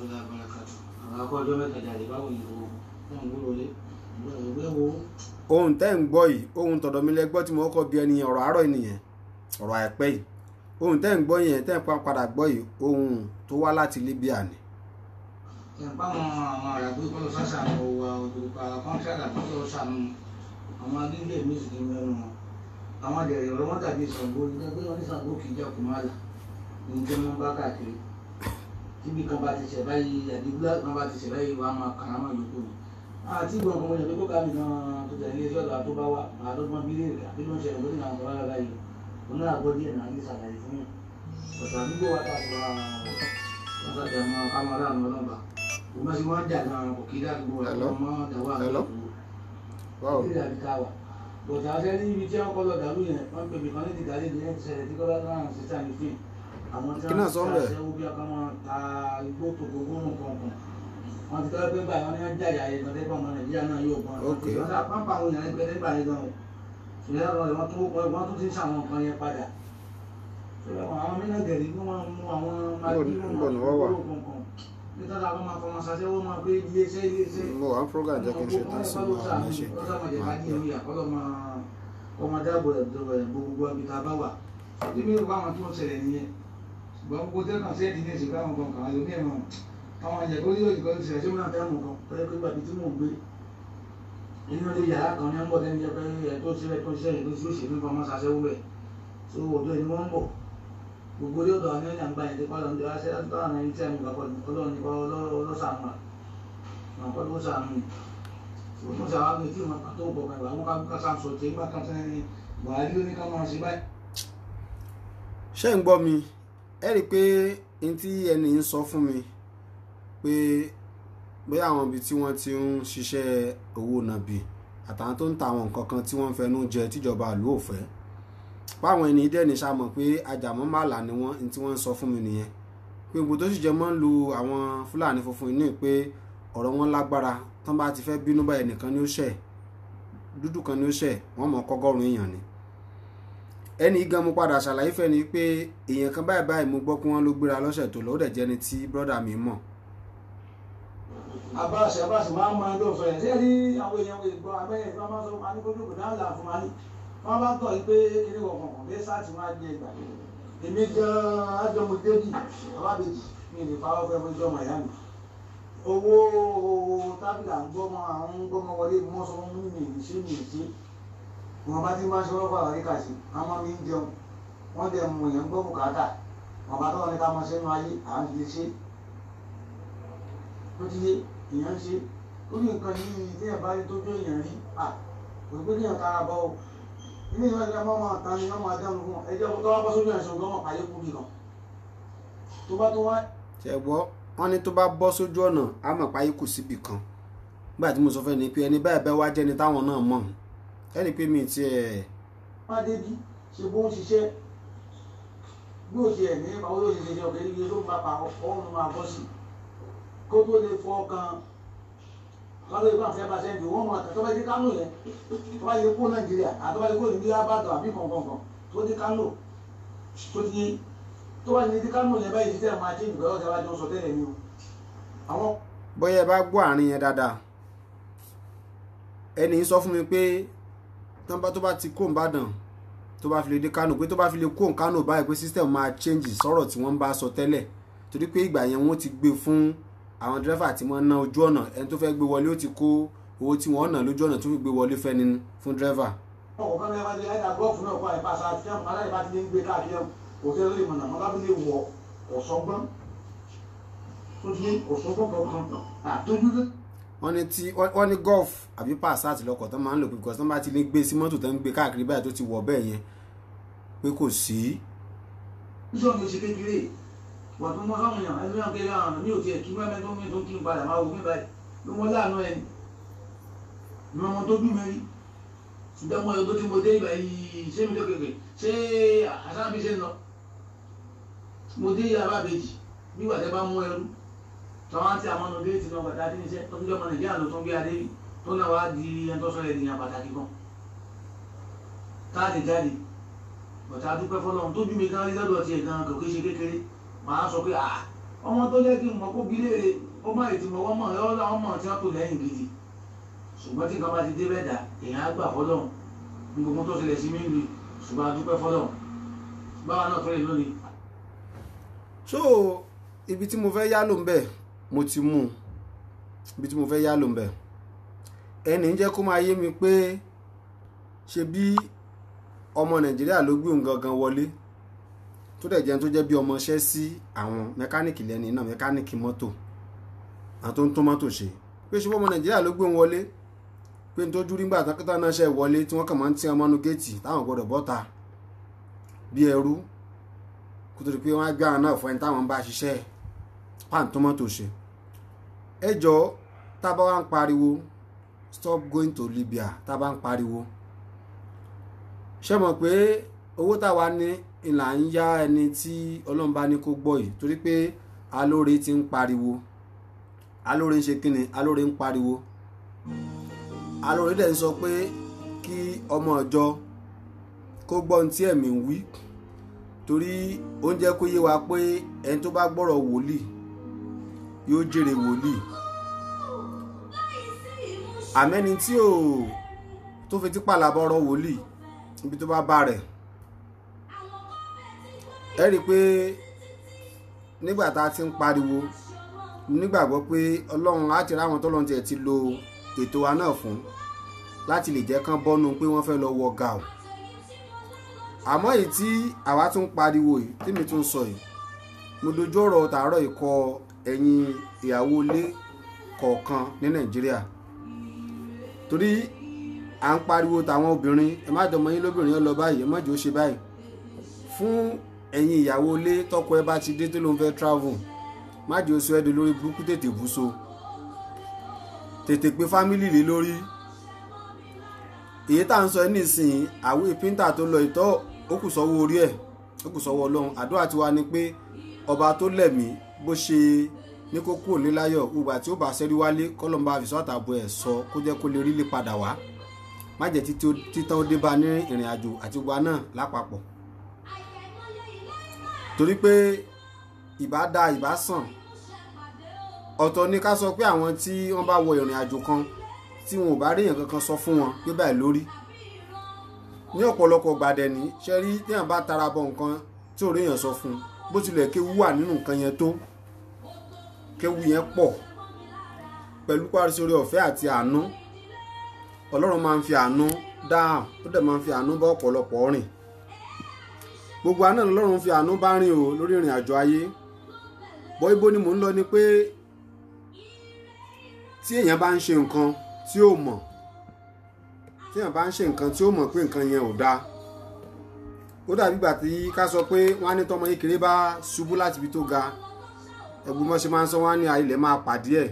ohun tẹ́ ń gbọ́ yìí ohun tọ̀dọ̀ mi lẹ gbọ́ tí mo kọ́kọ́ bí ẹni ọ̀rọ̀ àárọ̀ nìyẹn ọ̀rọ̀ àìpẹ́ yìí ohun tẹ́ ń gbọ́ yẹn tẹ́ ń padà gbọ́ yìí ohun tó wá láti Libya ni. Báwọn àwọn àràgbé kọ́ lọ sásàánú wa òjòkà kọ́ńtàkà tó lọ sàánú àwọn adílé mi sì ní mẹ́nu wọn. Àwọn àdẹ̀rẹ̀ ọ̀rọ̀ wọn dàbí Ṣàngó ní ẹgbẹ́ wọn ní Ṣàngó kì í jẹ́ kùmálà ní tí wọ́n bá káàkiri. Tíbi kan bá ti ṣẹ̀ báyìí àdìgbò kan bá ti ṣẹ̀ báyìí wàá máa kàn án máa yòókù ni. Àti ìgbọ̀n kan wọ̀nyẹn pé kó káàmì kan tó tẹ̀lé iṣẹ́ ọ̀dọ̀ àtó bá wà àádọ́gbọ́n bílíọ̀nù àbí ló ń ṣẹlẹ̀ lórí àwọn ọ̀rọ̀ ara yìí. Òun náà gbọ́ díẹ̀ náà ní ìsàlàyé fún yàn. Ọ̀sán àdúgbò wa ta sọ àwọn kámọ́rà àwọn ọlọ́ba. Mo sì máa ń jà gan kò kí dàgbò ọmọ dàwà àwọn ìlú àbí káwà bọ̀tà àṣẹ ní ibi tí wọ́n kọ́ lọ dàlú yẹn wọ́n pè mí kan ní ìdálé ní ẹ̀ṣẹ̀lẹ̀ tí kọ́lá náà ṣe sáà ní fíìm àwọn tí wọ́n ṣe àṣẹwó bí ọkọ̀ wọn ta igbó tó gbogbo ohun kankan wọ́n ti tọ́lá pé báyìí wọ́n ní wọ́n jàjà yẹn kan tẹ́gbọ́n ọmọ Nàìjíríà náà yóò gbọ́n wọ́n sá pápá àwọn èèyàn ẹgbẹ́ nígbà yẹn gan ṣùgbọ́n wọ́n tún ti ń ṣàwọn nǹkan yẹn padà àwọn mìíràn gẹ̀rí bí wọ́n mú àwọn máa nítorí àwọn máa fọmọ ṣàṣẹ́wó máa pé iléeṣẹ́ mo wà ń program jẹ́ kí n ṣe tán sí mo àwọn ẹ̀ṣẹ̀ ọmọ dáàbò rẹ̀ gbogbo abìta bá wà níbi ìwà àwọn tó ń ṣẹlẹ̀ nìyẹn ṣùgbọ́n gbogbo tẹ́kàn sí ẹ̀dínlẹ̀ ìṣèlú àwọn kan kàn án lómi ẹ̀rọ àwọn ẹ̀jẹ̀ tó yóò ìkọ́ ìṣẹ̀lẹ̀ tí ó náà tẹ́mù kan pẹ́ẹ́ pé gbàgbé tí mò ń gbé inú ilé yàrá kan ní ń bọ̀ tẹ́ni jẹ́ pé ẹ̀ tó ṣẹlẹ̀ tó ṣẹlẹ̀ tó ṣẹlẹ̀ nípa ọmọ ṣàṣẹ́wó rẹ̀ tó òdo ẹni wọ́n ń bọ̀ gbogbo yóò dọ̀ ní ọ̀nà àgbà yẹn tí pàdé ọ̀dọ̀ aṣẹ́ láti tọ́ra náà ní tí a mú gbàgbọ́ ọlọ́run nípa ọlọ́sàánú àpọ̀ lọ́sàánú ṣùgbọ́n tí àwọn agbègbè tí wọ́n tó ń bọ̀ pẹ̀lú àwọn kásá sọ tí ìgbà kan tẹ́lẹ̀ ní Buhari ló ní ká máa ṣe báyìí. ṣé ń gbọ́ mi ẹ rí i pé n tí ẹni ń sọ fún mi pé bóyá àwọn ibi tí wọ́n ti ń ṣiṣẹ́ owó nàbì àtàwọn tó ń ta àwọn nǹkan kan tí wọ́n ń fẹnu jẹ tíjọba ìlú ò fẹ́ báwọn ẹni dẹ́ni ṣàmọ̀ pé ajàmọ́ màlà ni wọ́n tí wọ́n ń sọ fún mi nìyẹn pé gbogbo tó sì jẹ mọ́ ń lu àwọn Fúlàní funfun inú pé ọ̀rọ̀ wọn lágbára tán bá ti fẹ́ bínú báyìí nìkan ni ó ṣẹ̀ dúdú kan ni ó ṣẹ̀ wọ́n mọ̀ kọ́gọ́rùn èèyàn ni ẹni gan mo padà ṣàlàyé fẹ́ ni pé èèyàn kan báyìí mo gbọ́ pé wọ́n ló gbéra lọ́sẹ̀ tó lọ ó dẹ̀ jẹ́ni tí brọ́dà mi mọ̀. Abáṣe máa ń máa ń lọ́fẹ̀ẹ́ ṣé rí àwọn èèyàn ìgbọ́ abẹ́yẹ̀ ìgbọ́ máa ń sọ aníkójú kò náà là fún wa ní wọ́n bá tọ̀ pé kíní kọ̀ọ̀kan bí sáàtì máa jẹ ìgbà èmi gan-an ájọmọdéjì alábẹ́jì mi lè fa ọgbẹ́ fún ìjọba ìyá mi owó tábìlà ń gbọ́mọ àwọn ń gbọ́mọ wọlé mọ́ sọ fún mi ìṣe wọn bá ti máa ṣe ọlọ́pàá àríkà sí wọn máa mi ń jẹun wọ́n dẹ̀ mú èèyàn gbọ́ bùkátà wọn bá tọ́ ní ká máa ṣe nú ayé àwọn ti lè ṣe ó ti yé èèyàn ṣe ó ní nǹkan yìí tí ẹ̀ bá rí tó jó èèyàn rí kò gbé ní ọ̀tá ara bọ́ ọ ilé ìwé ẹgbẹ́ ọmọ ọ̀tá ni wọ́n máa dáhùn fún ẹjọ́ tó wá bọ́ sójú ẹ̀sùn ọgbọ́n àyè kú bí kan tó bá tó wá. ṣẹ̀gbọ́ wọ́n ní tó bá bọ́ sójú ọ̀nà á mọ̀ páyé kù síbì kan nígbà tí mo sọ fẹ́ ni pé ẹni báyìí bẹ́ẹ̀ wá jẹ́ni táwọn náà mọ̀ ẹni pé mi ti ẹ̀. má débi ṣe bó ń ṣiṣẹ́ bí ó ṣe ẹ̀ ní ìpàwọ́ ló ṣe ṣe ọ̀kẹ́ níbi ló ń bá pa ọ̀run máa bọ́ sí kó tó lè fọ́ kan lọ́dọ̀ ìgbà fẹ́ bá sẹ́ńdì wọ́n mọ̀ tó bá dé Kánò yẹn tó bá yẹ kó Nàìjíríà àti tó bá yẹ kó ìdílé Ìbàdàn àbí kọ̀ọ̀kan tó dé Kánò tó di tó bá ní dé Kánò yẹn báyìí títẹ̀ máa ṣe ìgbà ọ̀sẹ̀ wájú sọ tẹ́lẹ̀ ni o. àwọn. bóyá ẹ bá gbọ́ àárín yẹn dáadáa ẹni sọ fún mi pé tó bá ti kó Ìbàdàn tó bá fi lè dé Kánò pé tó bá fi lè kó Kánò báyìí pé system máa change sọ̀rọ̀ tí wọ́n bá sọ tẹ́lẹ̀ torí pé ìgbà yẹn wọ́n ti gbé fún àwọn dírẹ́fà tí wọ́n ná ojú ọ̀nà ẹni tó fẹ́ gbé wọlé ó ti kó owó tí wọ́n ná lójú ọ̀nà tó fi gbé wọlé fẹ́ni fún dírẹ́fà. ọkọ̀ kan ní ẹgbẹ́ ẹ̀dá gọ́ọ̀fù náà kọ́ àìpàṣà àti ẹ̀mú aláìbá ti ń gbé káàkiri kò tẹ́lẹ̀ lè mọ̀nà mọ́lá fi lè wọ ọ̀ṣọ́gbọ́n tó ti ọ̀ṣọ́gbọ́n kankan àtójúdé. wọ́n ní gọ́ọ̀fù àbí Passat lọkọ̀ tó máa ń lò pé because tó bá ti ní gbé sí mọ́tò tó ń gbé káàkiri báyìí tó ti wọ̀ bẹ́ẹ̀ yẹn pé kò sí. bísọ̀ mi ò ṣe kékeré wà tó mọ́ sáwọn èèyàn ẹni náà kéré àwọn mi ò tiẹ̀ kí mẹ́mẹ́ tó ń kí n padà máa wò mí báyìí ló wọ́n láàánú ẹni ní ọmọ tó bí mẹ́rí ṣùgbọ́n mo yọ tó ti mo dé ibà yìí ṣé mi tó kékeré ṣé àṣàbí ṣe ń lọ mo dé yàrá bèjì bí wà tẹ́ bá mú ẹrú tọ́wọ́n tí àwọn ọmọ géètì náà bàtà dín iṣẹ́ tó ń jẹ́ ọmọ Nàìjíríà ló tó ń gbé adé tó náà wá di ẹni tó sọ ènìyàn pàtàkì kan káàdì jáde bàtà dúpẹ́ fọlọ́run tó bí mi gan rí lọ́dọ̀ tiẹ̀ gan kò kéṣe kékeré màá sọ pé ọmọ tó jẹ́ kí n mọ̀ kó bí léèrè ó má ètò mọ̀ wọ́n mọ̀ ọ́ láwọn mọ̀ tí wọ́n tò lẹ́yìn gidi ṣùgbọ́n tí nǹkan bá ti dé bẹ́ẹ̀ dà èèyàn á gbà fọlọ́run ní gbogbo tó ṣẹlẹ̀ sí mí rí ṣùgbọ́n a dúpẹ́ fọlọ́run báwa náà tó lè lónìí. so ibi tí mo fẹ́ yá ló ń bẹ̀ mo ti mú ibi tí mo fẹ́ yá ló ń bẹ̀ ẹni ń jẹ́ kó máa yé mi pé ṣe bí ọmọ Nàìjíríà ló gbé òun gangan wọlé tó dẹ̀ jẹun tó jẹ́ bí ọmọọṣẹ́ sí àwọn mẹkáníìkì lẹ́ni náà mẹkáníìkì mọ́tò àwọn tó ń tún mọ́tò ṣe pé ṣe ọmọ Nàìjíríà ló gbé òun wọlé pé n tó jú nígbà tó náà ṣe wọlé tí wọ́n kàn máa ń tí ọmọ nu géètì táwọn gbọ́dọ̀ bọ́ta bí ẹrú kó tó di pé wọ́n á gbé àwọn náà fún ẹni táwọn ń bá ṣiṣẹ́ pàǹtó mọ́tò ṣe. ẹ jọ tá a bá wá ń pariwo stop going to Libya tá a bá ń pariwo ṣé mọ̀ pé owó táwa ní ìlà ń yá ẹni tí Ọlọ́run bá ní kó gbọ́ yìí torí pé alóore ti ń pariwo alóore ń ṣe kíni alóore ń pariwo alóore dẹ̀ ń sọ pé kí ọmọ ọjọ́ kó gbọ́ ohun tí ẹ̀mí ń wí torí ó ń jẹ́ kó yé wa pé ẹni tó bá gbọ́rọ̀ wòlíì yóò jèrè wòlíì àmẹ́ni tí ò tó fi tí pàlàbọ̀ ọ̀rọ̀ wòlíì ibi tó bá bá rẹ̀ ẹ rí i pé nígbà tá a ti ń pariwo nígbàgbọ́ pé Ọlọ́run á ti ráwọn tọ́lọ́run tiẹ̀ ti lo ètò wa náà fún láti lè jẹ́ kán bọ́nu pé wọ́n fẹ́ lọ wọ gà ọ́ àmọ́ èyí tí àwa tún pariwo yìí tí mi tún sọ yìí mo dojú ọ̀rọ̀ tààrọ̀ ikọ̀ ẹ̀yin ìyàwó ilé kọ̀ọ̀kan ní Nàìjíríà torí à ń pariwo tàwọn obìnrin ẹ má jọmọ yín lóbìnrin ẹ lọ báyìí ẹ má jò ṣe báyìí fún ẹ̀yin ìyàwó ilé tọkọ ẹ bá ti dé tó ló ń fẹ́ travel má jò sọ ẹ́ di lórí burúkú tètè bú so tètè pé fámìlì lé lórí èyí tá à ń sọ ẹ nísìnyí àwé píńtà tó lọ ìtọ́ ó kù sọ́wọ́ orí ẹ̀ ó kù sọ́wọ́ Ọlọ́run àdúrà tiwa ni pé ọba tó lẹ̀mí bó ṣe ní kó kúrò níláyọ̀ gbogbo àti ó bá ṣẹ́rí wálé kọ́lọ́mbà àfisọ́tà bo ẹ̀ sọ kó jẹ́ kó lè rí lè padà wá má jẹ́ títán ó dé bá ní ìrìn àjò àti gbogbo náà lápapọ̀ torí pé ìbá da ìbá sàn ọ̀tọ̀ ni ká sọ pé àwọn tí wọ́n bá wọ ìrìn àjò kan tí wọn ò bá rí èèyàn kankan sọ fún wọn pé báyìí lórí ní ọ̀pọ̀lọpọ̀ gbàdẹ̀ní ṣe rí téèyàn bá tara bọ nǹkan tí ò rí èèyàn sọ fún bó tilẹ̀ kéwu wà nínú nǹkan yẹn tó kéwu yẹn pọ̀ pẹ̀lú pàṣẹ oore ọ̀fẹ́ àti àánú Ọlọ́run máa ń fi àánú dáhùn ó dẹ̀ máa ń fi àánú bá ọ̀pọ̀lọpọ̀ rìn gbogbo àná lọ́run fi àánú bá rìn o lórí ìrìn àjò ayé bọ́ ibo ni mò ń lọ ni pé tí èèyàn bá ń ṣe nǹkan tí ó mọ̀ tí èèyàn bá ń ṣe nǹkan tí ó mọ̀ pé nǹkan yẹn ò dáa ó dàbí ìgbà tí ká sọ pé wọ́n á ní tọmọ kékeré bá ṣubú láti ibi tó ga ẹ̀gbọ́n mọ́ ṣe máa ń sọ wọ́n á ní ilẹ̀ máa pàdé ẹ̀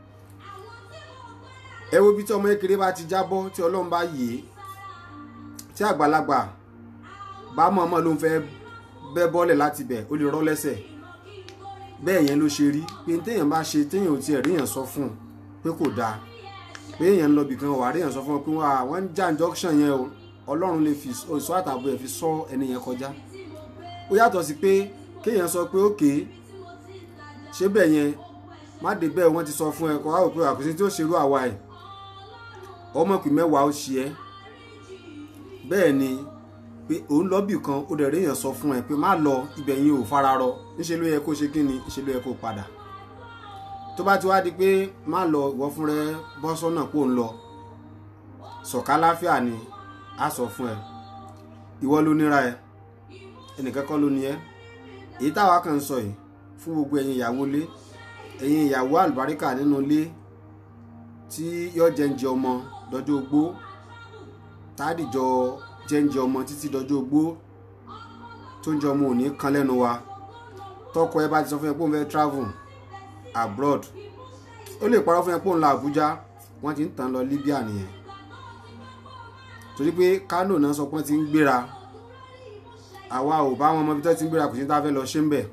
ẹ wo bí tí ọmọ kékeré bá ti jábọ́ tí Ọlọ́run bá yè é tí àgbàlagbà bá mọ̀ọ́mọ̀ ló ń fẹ́ bẹ́ bọ́lẹ̀ láti bẹ̀ ó lè rọ́ lẹ́sẹ̀ bẹ́ẹ̀ yẹn ló ṣe rí pé téèyàn bá ṣe téèyàn ò tiẹ̀ ríyàn sọ fún un pé kò dáa pé èèyàn ń lọ bìkan wà ríyàn sọ fún un pé wọ́n ń já injunction yẹn o Ọlọ́run lè fi ìṣọ́ àtàbọ̀ ẹ̀ fi sọ ẹni yẹn kọjá ó yàtọ̀ sí pé kéèyàn sọ pé òkè ṣé bẹ́ẹ̀ yẹn má dé bẹ́ẹ̀ wọ́n ti sọ fún ẹ kọ́ wá òpin àkùsí tí ó ṣerú àwa ẹ̀ ọmọ pì mẹ́wàá ó ṣe ẹ́ bẹ́ẹ̀ ni pé òun lọ́bì kan ó dẹ̀ réèyàn sọ fún ẹ pé má lọ ibẹ̀ yín ò fararọ níṣẹ́ ló yẹ kó ṣe kí ni níṣẹ́ ló yẹ kó padà tó bá ti wá di pé má lọ ìwọ fún rẹ bọ́ sọ́nà kó ń lọ sọ̀ká láfíà ni á sọ fún ẹ ìwọ ló níra ẹ ẹnìkan kọ́ ló ní ẹ èyí táwa kan ń sọ yìí fún gbogbo ẹ̀yin ìyàwó lé ẹ̀yin ìyàwó àlùbáríkà nínú ilé tí yọ jẹ́ǹjẹ ọmọ dọjọ́ ogbó tádìjọ jẹ́ǹjẹ ọmọ títí dọjọ́ ogbó tó ń jẹ ọmọ òní kan lẹ́nu wa tọkọ ẹ bá ti sọ fún ẹ pé òun fẹ́ travel abroad ó lè parọ́ fún ẹ pé òun lọ Àbújá wọ́n ti ń tàn lọ Libya nìyẹn torí pé Kánò náà sọ pé wọ́n ti ń gbéra àwa ò bá wọn mọ ibi tó ti ń gbéra kò sí tá a fẹ́ lọ ṣe ń bẹ̀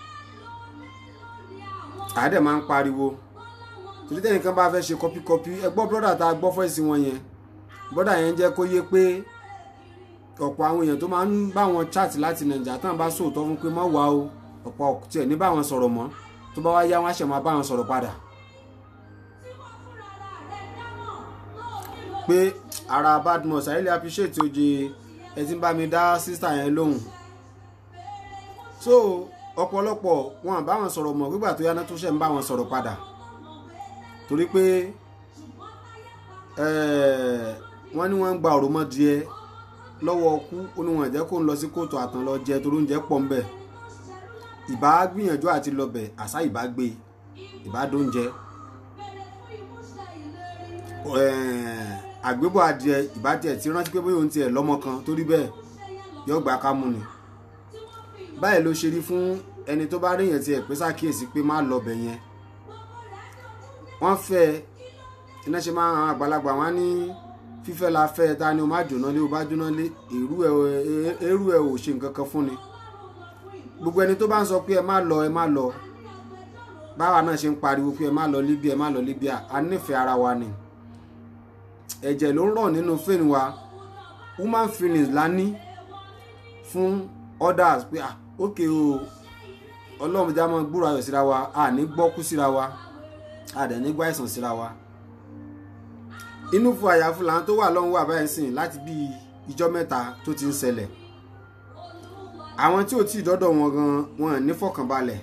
àádẹ́ máa ń pariwo torí tẹ́nìkan bá fẹ́ ṣe kọpíkọpí ẹ gbọ́ brọ́dà tá a gbọ́ fọ́ìsì wọn yẹn brọ́dà yẹn jẹ́ kó yé pé ọ̀pọ̀ àwọn èèyàn tó máa ń bá wọn chat láti Nàìjíríà tán bá sòótọ́ fún pé má wá o ọ̀pọ̀ tiẹ̀ ní bá wọn sọ̀rọ̀ mọ́ tó bá wá yá wọn á ṣẹ̀ máa bá wọn sọ̀rọ̀ padà pé ara Badmus I really appreciate oje ẹ ti ń bá mi dá sísà yẹn lóhùn so ọ̀pọ̀lọpọ̀ wọn bá wọn sọ̀rọ̀ mọ́ gbígbà tó yáná tó ṣẹ̀ ń bá wọn sọ̀rọ̀ padà torí pé wọ́n ní wọ́n ń gba òròmọdìẹ lọ́wọ́ ọkú ó ní wọn jẹ́ kó ń lọ sí kóòtù àtàn lọ jẹ torí oúnjẹ pọ̀ ń bẹ̀ ìbá gbìyànjú àti lọbẹ̀ àṣà ìbá gbé ìbá dóúnjẹ àgbébọ̀ adìẹ ìbá tiẹ̀ ti rántí pé bóyá òun tiẹ̀ lọ́mọ kan torí bẹ́ẹ̀ yóò gbà ká mú ni báyìí ló ṣe rí fún ẹni tó bá ríyàn tiẹ̀ pé ṣàkíyèsí pé má lọbẹ̀ yẹn wọ́n fẹ́ iná ṣe máa hàn àgbàlagbà wọn ní fífẹ́ la fẹ́ ta ni o má jóná lé o bá jóná lé èrú ẹ̀ ò ṣe nǹkan kan fún ni gbogbo ẹni tó bá ń sọ pé ẹ má lọ báwa náà ṣe ń pariwo pé ẹ má lọ Libya a nífẹ̀ẹ́ ara wa ni ẹ̀jẹ̀ ló ń rọ̀ nínú fẹ́ni wa human feelings la ní fún others pé ókè o Ọlọ́run já máa gbúrò ayọ̀ síra wa a ní gbọ́kú síra wa a dẹ̀ ní gbá ìsàn síra wa inú fún àyàfún làwọn tó wà lọ́hùn wà báyìí sìn láti bí ìjọ́ mẹ́ta tó ti ń ṣẹlẹ̀ àwọn tí ò tí ì dọ́dọ̀ wọn gan wọn ní fọkànbalẹ̀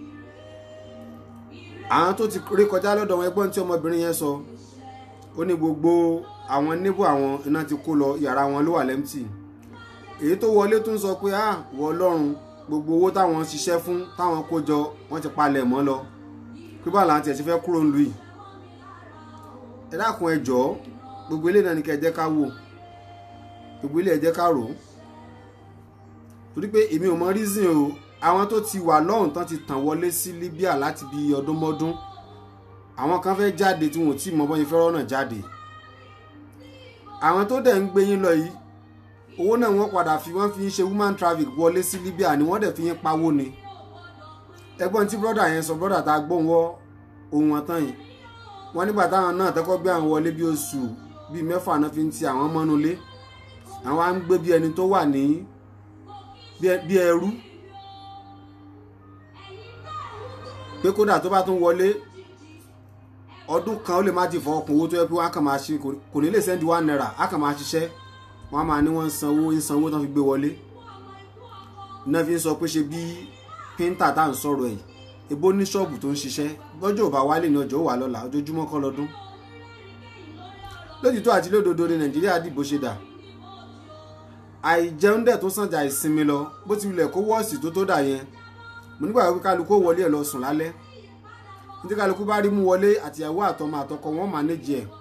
àwọn tó ti rí kọjá lọ́dọ̀ wọn ẹgbọ́n tí ọmọbìnrin yẹn sọ ó ní gbogbo àwọn níbò àwọn iná ti kó lọ yàrá wọn ló wà lẹ́mtì èyí tó wọlé tún sọ pé wọ Ọlọ́run gbogbo owó táwọn ṣiṣẹ́ fún táwọn kó jọ wọ́n ti palẹ̀ mọ́ lọ pé bá làwọn tiẹ̀ ti fẹ́ kúrò nílùú yìí ẹ dákun ẹ jọ̀ọ́ gbogbo ilé náà ni kẹ́ ẹ jẹ́ ká wò gbogbo ilé ẹ jẹ́ ká rò ó torí pé èmi ò mọ reason o àwọn tó ti wà lọ́hùn tán ti tàn wọlé sí Libya láti bí ọdún mọ́dún àwọn kan fẹ́ jáde tí wọn ò tí mọ bọ́n yẹn fẹ́ rọ́nà jáde àwọn tó dẹ̀ ń gbé yín lọ yìí owó náà wọ́n padà wọ́n fi ń ṣe human traffic wọlé sí Libya ni wọ́n dẹ̀ fi yín pawó ni ẹgbọ́n tí brọ́dà yẹn sọ brọ́dà tá a gbóhùn wọ ohun ọ̀tán yìí wọ́n nígbà táwọn náà tẹ́kọ́ gbé àwọn wọlé bí oṣù bíi 6 náà fi ń ti àwọn mọ́nulé àwọn á ń gbé bí ẹni tó wà ní bí ẹrú pé kódà tó bá tún wọlé ọdún kan ó lè má ti fọ ọkùn owó tó yẹ pé wọ́n á kàn máa ṣe kò ní lè sẹ́ndì 1 naira á kàn máa ṣiṣẹ́ wọ́n á máa ní wọ́n ń sanwó tán fi gbé wọlé náà fi ń sọ pé ṣe bí píńtà tá à ń sọ̀rọ̀ ẹ̀ ebó ní ṣọ́ọ̀bù tó ń ṣiṣẹ́ lọ́jọ́ ò bá wálé ní ọjọ́ ò wà lọ́la ojoojúmọ́ kọ́ lọ́dún lójútọ́ àti lódodo ní Nàìjíríà dìbò ṣe dà àìjẹun dẹ̀ tó sànjà ìsinmi lọ bó ti wulẹ̀ kó wọ́ọ̀sì tó dà yẹn mo nígbà pé kálukú wọlé ẹ̀ lọ sùn lálẹ́ nítorí kálukú bá rí mú wọlé àtìyàwó àtọmọ àtọkọ wọn mànéjì ẹ̀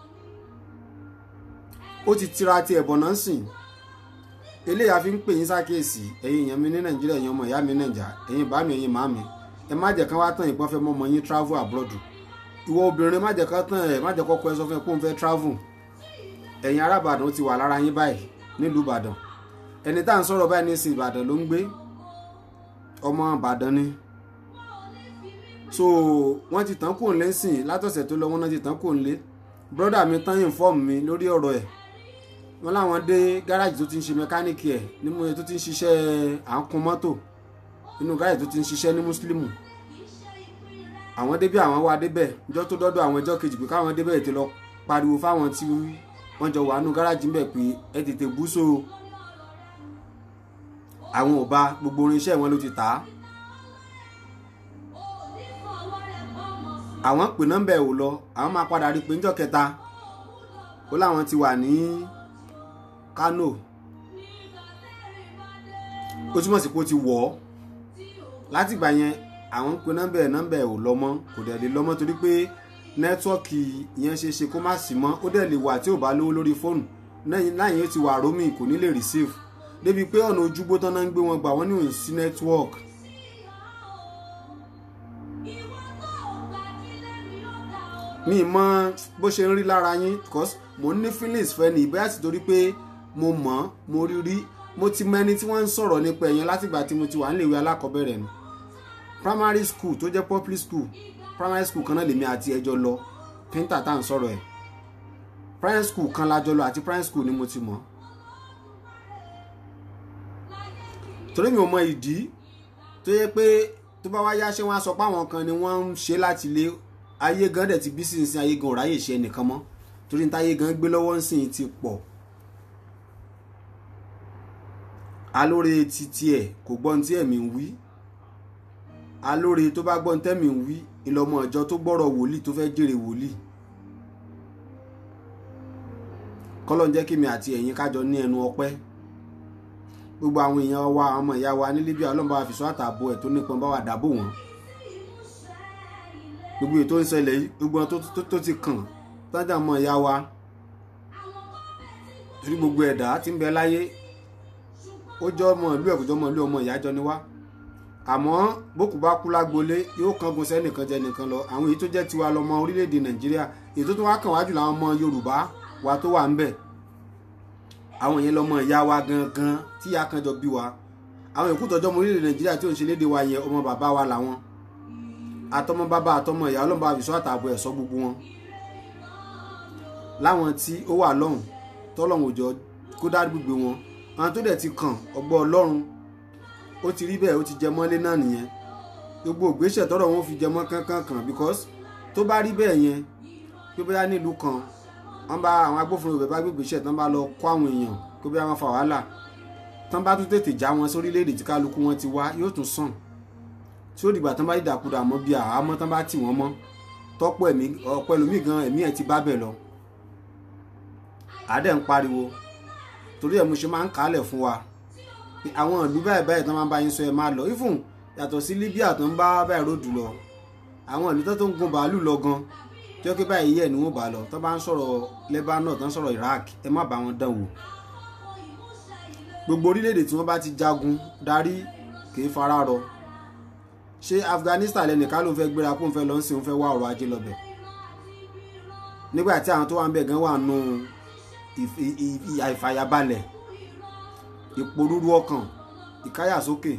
ó ti tira ti ẹ̀bọ̀n náà sìn eléyà fi ń pè yín sákèésì ẹ̀yin èèyàn mi ní Nàìjíríà ẹ̀yin ọmọ ìyá mi Nàìjà ẹ̀yin bá mi ẹ̀yin màá mi ẹ má jẹ́ kán wá tán ìpọ́n fẹ́ mọ́ ọmọ yín travel abroad ìwọ obìnrin má jẹ́ kán tán ẹ̀ má jẹ́ kọ́kọ́ ẹ sọ fún ẹ pé òun fẹ́ travel ẹ̀yin ará Ìbàdàn ó ti wà lára yín báyìí nílùú Ìbàdàn ẹni tá à ń sọ̀rọ̀ báyìí ní ìsìn Ìbàdàn ló ń gbé ọmọ Ìbàdàn ni so wọ́n ti tán kò ń lé sìn látọ̀sẹ̀ tó lọ wọ́n náà ti tán kò ń lé brọ́dà mi tán inform mi lórí ọ̀rọ̀ ẹ̀ wọ́n láwọn dé gáràjì tó ti ń ṣe mẹkáníìkì ẹ̀ nímú tó ti ń ṣiṣẹ́ à ń kun mọ́tò nínú gáràjì tó ti ń ṣiṣẹ́ ní Mùsùlùmù àwọn débí àwọn wá débẹ̀ ìjọ́ tó dọ́dọ̀ àwọn ẹjọ́ kejì pé káwọn débẹ̀ ètò lọ pariwo fáwọn tí wọ́n jọ wà nínú gáràjì ń bẹ̀ pé ẹ tètè bú so àwọn ò bá gbogbo irinṣẹ́ wọn ló ti tà á. àwọn pè nọ́mbà ẹ̀ ò lọ, àwọn máa padà rí pé níjọ́ kẹta ó láwọn ti wà ní Kano. ó túmọ̀ sí pé ó ti wọ̀ ọ́. látìgbà yẹn àwọn pè nọ́mbà ẹ̀ ò lọ mọ́, kò dẹ̀ lè lọ mọ́ torí pé nẹ́tíwọ́ọ̀kì yẹn ṣe é ṣe kó má sí mọ́. ó dẹ̀ lè wà tí ò bá lówó lórí fóònù láyìn ó ti wà roaming, kò ní lè receive, débi pé ọ̀nà ojúgbó tán náà ń gbé wọn gbà wọ́n ní òun sí network. mi mọ bó ṣe ń rí lára yín because mo ní feelings fẹ́ ní ìbéyà sí torí pé mo mọ̀ mo rí mo ti mẹ́ni tí wọ́n ń sọ̀rọ̀ nípa ẹ̀yẹn látìgbà tí mo ti wà níléèwé alákọ̀ọ́bẹ̀rẹ̀ ni primary school tó jẹ́ public school, primary school kan náà lèmi àti ẹjọ́ lọ pínta tá à ń sọ̀rọ̀ ẹ̀, primary school kan lájọ lọ àti primary school ni mo ti mọ̀. torí mi ò mọ ìdí tó yẹ pé tó bá wá yá ṣé wọ́n á sọ pé àwọn kan ni wọ́n ń ṣe láti lé ayé gan dẹ̀ ti bí sí ìsìn, ayé gan ò ráyè ṣe ẹnìkan mọ́ torí ní táyé gan gbé lọ́wọ́ ń sìn ti pọ̀. alóore títí ẹ̀ kò gbọ́n tí ẹ̀mí ń wí, alóore tó bá gbọ́n tẹ́mi ń wí ìlọmọ ìjọ tó gbọ́rọ̀ wòlíì tó fẹ́ jèrè wòlíì. kọ́lọ́ ń jẹ́ kí mi àti ẹ̀yin kájọ ní ẹnu ọpẹ́. gbogbo àwọn èèyàn wa ọmọ ìyá wa ní Libya Ọlọ́run bá wa fi sọ àtààbò ẹ̀ tó nípọn bá wa dáàbò wọn. gbogbo ètò ń ṣẹlẹ̀ yìí gbogbo tó ti kàn tájà ọmọ ìyá wa torí gbogbo ẹ̀dá tí ń bẹ láyé ó jọ ọmọ ìlú ẹ̀kọ́jọ́ ọmọ ìlú ọmọ ìyájọ ni wá. àmọ́ bókù bá kú lágbolé yóò kángun sẹ́nìkan jẹ nìkan lọ. àwọn èyí tó jẹ́ tiwa lọmọ orílẹ̀-èdè Nàìjíríà, èyí tó tún wá kàn wájú làwọn ọmọ Yorùbá wa tó wà ń bẹ̀. àwọn yẹn lọmọ ìyá wa gangan tí ìyá kan jọ bí wa. àwọn èkú tọjọ́ ọmọ orílẹ̀-èdè Nàìjíríà tí ò ń ṣe léde wa yẹn ọmọ bàbá wa làwọn. àtọmọ bàbá àtọmọ ìyá Ọlọ́run bá fi sọ àtààbò ẹ̀ sọ gbogbo wọn. láwọn tí ó wà lọ́hùn tọ́lọ́hùn òjò kó dá gbogbo wọn. àwọn tó dẹ̀ ti kàn ọgbọ́ Ọlọ́run ó ti rí bẹ́ẹ̀, ó ti jẹ mọ́lé náà nìyẹn. gbogbo ògbésẹ̀ tọ́rọ̀ wọn fi jẹ mọ́ kankan because tó bá rí bẹ́ẹ̀ yẹn pé bóyá nílùú kan wọ́n bá àwọn agbófinró bẹ̀ bá gbégbèsẹ̀ tán bá lọ kó àwọn èèyàn pé bóyá wọ́n fa wàhálà tán bá tún tètè já wọn sórílẹ̀-èdè tí kálukú wọn ti wá yóò tún sàn tí ó dìgbà tán bá dìdàkudà mọ́ bí àhámọ́ tán bá tì wọ́n mọ́ tọ́pọ̀ ẹ̀mí ọ̀pọ̀ ẹlòmíì gan ẹ̀mí ẹ̀ ti bá bẹ̀ lọ. àádẹ́ ń pariwo torí ẹ̀ mo ṣe máa ń kálẹ̀ fún wa pé àwọn ìlú báyìí báyìí tán máa ń bá yín sọ ẹ máa lọ ifun yàtọ̀ sí Libya tó ń bá báyìí ròdù lọ àwọn ìlú tó ń gun bàálù lọ gan jẹ́ pé báyìí yẹ̀ ni wọ́n bá lọ tó bá ń sọ̀rọ̀ Lebanon tó ń sọ̀rọ̀ Iraq ẹ má bá wọn dán wò. gbogbo orílẹ̀-èdè tí wọ́n bá ti jagun darí kì í fara rọ. ṣé Afghanistan lẹ́nìkan ló ń fẹ́ gbéra kó ń fẹ́ lọ sí òun fẹ́ wá ọrọ̀ ajé lọ́bẹ̀ nígbà tí àwọn tó wà ń bẹ̀ gan wà nù ìfàyàbalẹ̀ ìpòrúurú ọkàn ìkáyàsókè.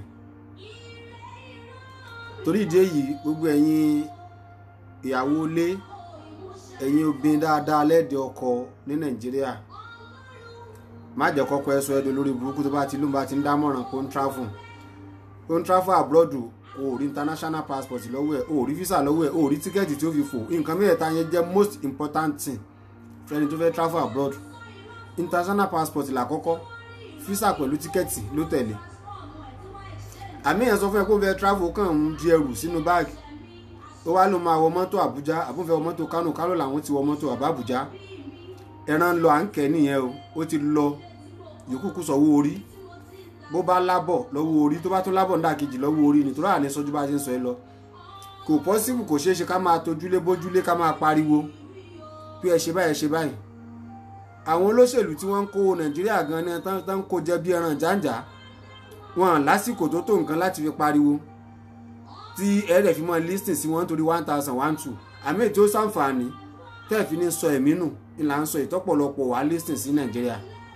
torí ìdí èyí gbogbo ẹ̀yin ìyàwó ilé ẹ̀yin obìnrin dáadáa lẹ́ẹ̀dẹ̀ ọkọ ní Nàìjíríà má jẹ́ kọ́kọ́ ẹ̀sọ́ ẹ̀dùn lórí burúkú tó bá ti lóun bá ti ń dámọ̀ràn kó ń travel abroad o rí international passport lọ́wọ́ ẹ̀ o rí visa lọ́wọ́ ẹ̀ o rí tíkẹ́ẹ̀tì tí ó fi fò. nǹkan mẹ́ta yẹn jẹ́ most important thing fẹ́ni tó fẹ́ travel abroad. international passport làkọ́kọ́, visa pẹ̀lú tíkẹ́ẹ̀tì ló tẹ̀lé. àmì yẹn sọ fún ẹ kó fẹ́ travel kàn ń di ẹrù sínú báàgì ó wá ló máa wọ mọ́tò Àbújá àbúfẹ́ wọ mọ́tò Kánò làwọn ti wọ mọ́tò Àbújá. ẹran lọ à ń kẹ́ nìyẹn o ó ti lọ yòókù sọ̀wọ́ orí bó bá lábọ̀ lọ́wọ́ orí tó bá tún lábọ̀ ńdà kejì lọ́wọ́ orí nítorí àní sọ́jú bá ti ń sọ ẹ lọ. kò pọ́sibù kò ṣeé ṣe ká máa tojúlé bójúlé ká máa pariwo pé ẹ ṣe báyìí ẹ ṣe báyìí. àwọn olóṣèlú tí wọ́n ń kó Nàìjíríà gan ni tán ń kó jẹ bí ẹran jàǹjà wọn lásìkò tó tó nǹkan láti fi pariwo tí ẹ̀rẹ̀ fi mọ́ lísìn sí wọn torí 1000 àmì ètò sàǹfààní tẹ́ẹ̀fì ní sọ ẹ̀mí nù ìlà ń sọ ìtọ́pọ̀lọpọ̀ wà lísìn sí Nàìjíríà.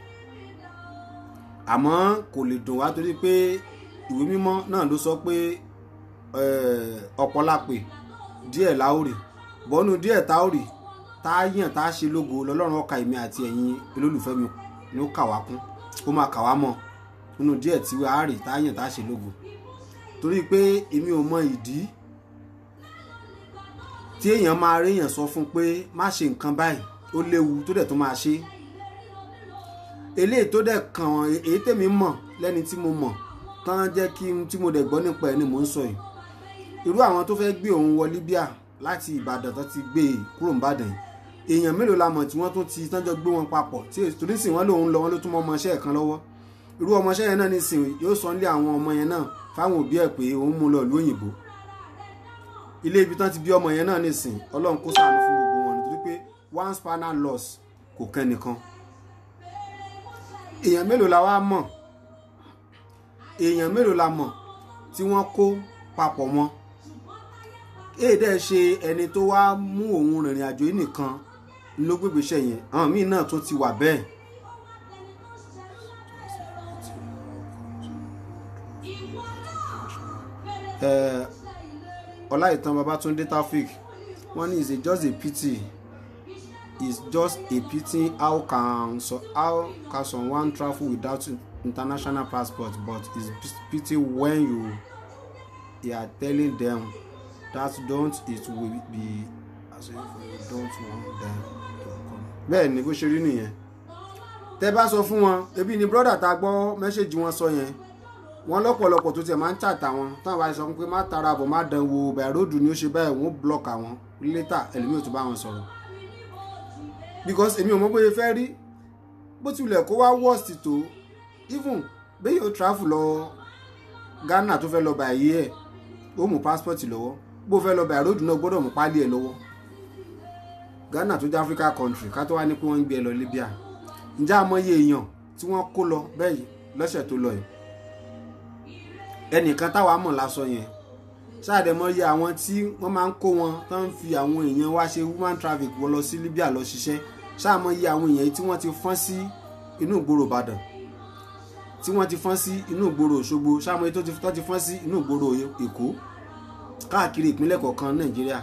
àmọ́ kò lè dùn wá torí pé ìwé mímọ́ náà ló sọ pé ọ̀pọ̀lápè díẹ̀ láórì bọ́nú díẹ̀ táórì tá a yàn tá a ṣe lógo lọ́lọ́run ọkà èmi àti ẹ̀yin olólùfẹ́ mi ni ó kà wá kún ó máa kà wá mọ́ nínú díẹ̀ tí a rè tá a yàn tá a ṣe lógo torí pé èmi ò mọ ìdí tí èèyàn máa réèyàn sọ fún pé má ṣe nǹkan báyìí ó léwu tó dẹ̀ tó máa ṣe eléyìí tó dẹ̀ kàn èyí tèmi mọ̀ lẹ́ni tí mo mọ̀ tán jẹ́ kí n tí mo dẹ̀ gbọ́ nípa ẹ̀ ni mò ń sọ yìí. Irú àwọn tó fẹ́ gbé òun wọ Libya láti Ìbàdàn tó ti gbé kúrò Ìbàdàn, èèyàn mélòó la mọ̀ tí wọ́n tún ti tán jọ gbé wọn papọ̀ tí torí sì wọ́n lòun lọ wọ́n ló tún mọ ọmọọṣẹ́ ẹ̀ kan lọ́wọ́. Irú ọmọọṣẹ́ yẹn náà nísìnyí yóò sọ nílé àwọn ọmọ yẹn náà fáwọn òbí ẹ̀ pé òun mú lọ ìlú òyìnbó. Ilé ibi tán ti bí ọmọ yẹn náà nísìnyí Ọlọ́run kó ṣàánú fún gbogbo wọn nítorí pé one spinal loss kò kàn nìkan. Èèyàn mélòó la wá mọ̀, èèyàn mélòó la mọ̀ tí wọ́n kó papọ̀ mọ́. Èdè ṣe ẹni tó wá mú òun rìnrìn àjò yìí nìkan ló gbégbèsè yẹn, àwọn míì náà tó ti wà bẹ́ẹ̀. Ọláìtàn Babátúndé Taofik wọ́n ní it's just a pity, it's just a pity how can someone travel without international passport, but it's pity when you are telling them that it will be as if you don't want them to come. Bẹ́ẹ̀ ni bó ṣe rí nìyẹn. Tẹ́ bá sọ fún wọn, ebi ni brother tá gbọ́ mẹ́sẹ̀jì wọn sọ yẹn. Wọ́n lọ́pọ̀lọpọ̀ tó tiẹ̀ máa ń chat àwọn táwọn bá sọ pé má tara bọ̀ má dán wo by road ni ó ṣe báyìí wọ́n block àwọn later ẹlòmíì ò tún bá wọn sọ̀rọ̀. Because èmi ò mọ̀ bóyá fẹ́ rí bó tilẹ̀ kó wá worst tó even bẹ́ẹ̀ yóò travel lọ Ghana tó fẹ́ lọ báyìí ẹ̀ ó mú passport lọ́wọ́ bó fẹ́ lọ by road náà gbọ́dọ̀ mú pálí ẹ̀ lọ́wọ́. Ghana tó jẹ́ Africa country ká tó wá ní pé wọ́n ń gbé ẹ lọ Libya. Ǹjẹ́ àmọye èèyàn tí wọ́n kó lọ bẹ́ẹ̀ lọ́sẹ̀ tó lọ yìí. Ẹnìkan táwa mọ̀ lásọ yẹn ṣáàdẹ̀mọ́yé àwọn tí wọ́n máa ń kó wọn tó ń fi àwọn èèyàn wá ṣe human traffic wọ́n lọ sí Libya lọ ṣiṣẹ́, ṣáàmọ́yé àwọn èèyàn tí wọ́n ti fọ́n sí inú ìgboro Ìbàdàn, tí wọ́n ti fọ́n sí inú ìgboro Òṣogbo, ṣáàmọ́yé tó ti fọ́n sí inú ìgboro Èkó káàkiri ìpínlẹ̀ kọ̀ọ̀kan Nàìjíríà.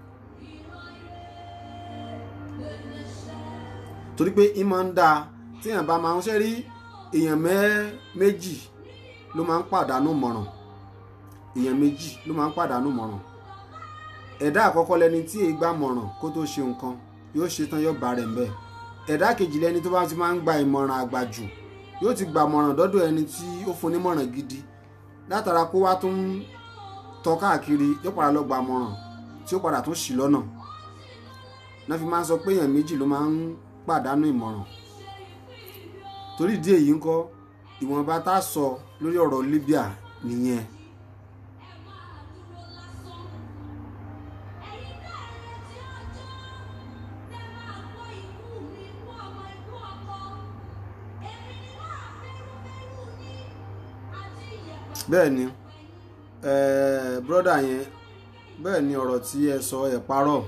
Torí pé ìmọ̀ ń dáa tí èèyàn bá máa ń ṣe rí èèyàn méjì ló máa ń pàdánù mọ̀ràn, èèyàn méjì ló máa ń pàdánù mọ̀ràn. Ẹ̀dá àkọ́kọ́ lẹni tí èyí gbà mọ̀ràn kó tó ṣe nǹkan yóò ṣe tán yóò bá rẹ̀ ń bẹ̀. Ẹ̀dá kejì lẹni tó bá ti máa ń gba ìmọ̀ràn àgbà jù yóò ti gba mọ̀ràn dọ́dọ̀ ẹni tí ó fún ní mọ̀ràn gidi, látara kó wá tún tọ́ káàkiri yóò padà lọ gba mọ̀ràn tí ó padà tún ṣì lọ́nà. Náà fi máa ń sọ pé èèyàn méjì ló máa ń pàdánù ìmọ̀ràn. Torí ìdí èyí ńkọ́ ìwọ̀nba tá a sọ lórí ọ̀rọ̀ Libya nìyẹn. Bẹ́ẹ̀ ni brother yẹn, bẹ́ẹ̀ ni ọ̀rọ̀ tí ẹ sọ ẹ parọ́.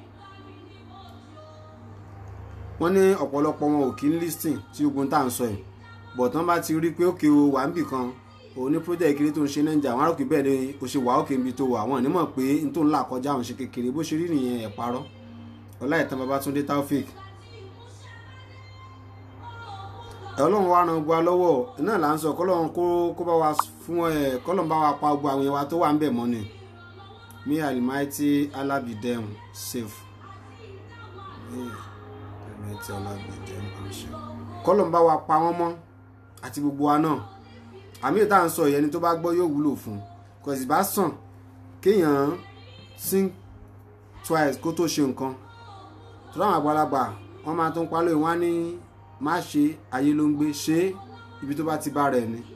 Wọ́n ní ọ̀pọ̀lọpọ̀ wọn ò kí ń listen tí ogun tá à ń sọ yìí, but tán bá ti rí pé òkè o wà níbì kan òun ní project kiri tó ń ṣe Nàìjíríà, àwọn arókè bẹ́ẹ̀ ni o ṣe wà òkè níbi tó wà, àwọn onímọ̀ pé n tó ń là kọjá àwọn ṣe kékeré bó ṣe rí nìyẹn ẹ parọ́. Ọláìtàn Babátúndé Taofik, Ọlọ́run wa ràn gbà lọ́wọ́ náà là ń sọ kọ́lọ́run kó bá wa fún kọ́lọ́run bá wa pa gbogbo àwọn ìwà tó wà ń bẹ̀ mọ́ ni. May Almighty Allah be them safe. Kọ́lọ́run bá wa pa wọ́n mọ́ àti gbogbo wa náà. Àmì ìta ń sọ ìyẹn tó bá gbọ́ yóò wúlò fún, kò sì bá sàn kéèyàn think twice kó tó ṣe nǹkan. Tó láwọn àgbàlagbà wọ́n máa tún pálọ̀ ìwọ́n á ní má ṣe ayé ló ń gbé, ṣe ibi tó bá ti bá rẹ̀ ni.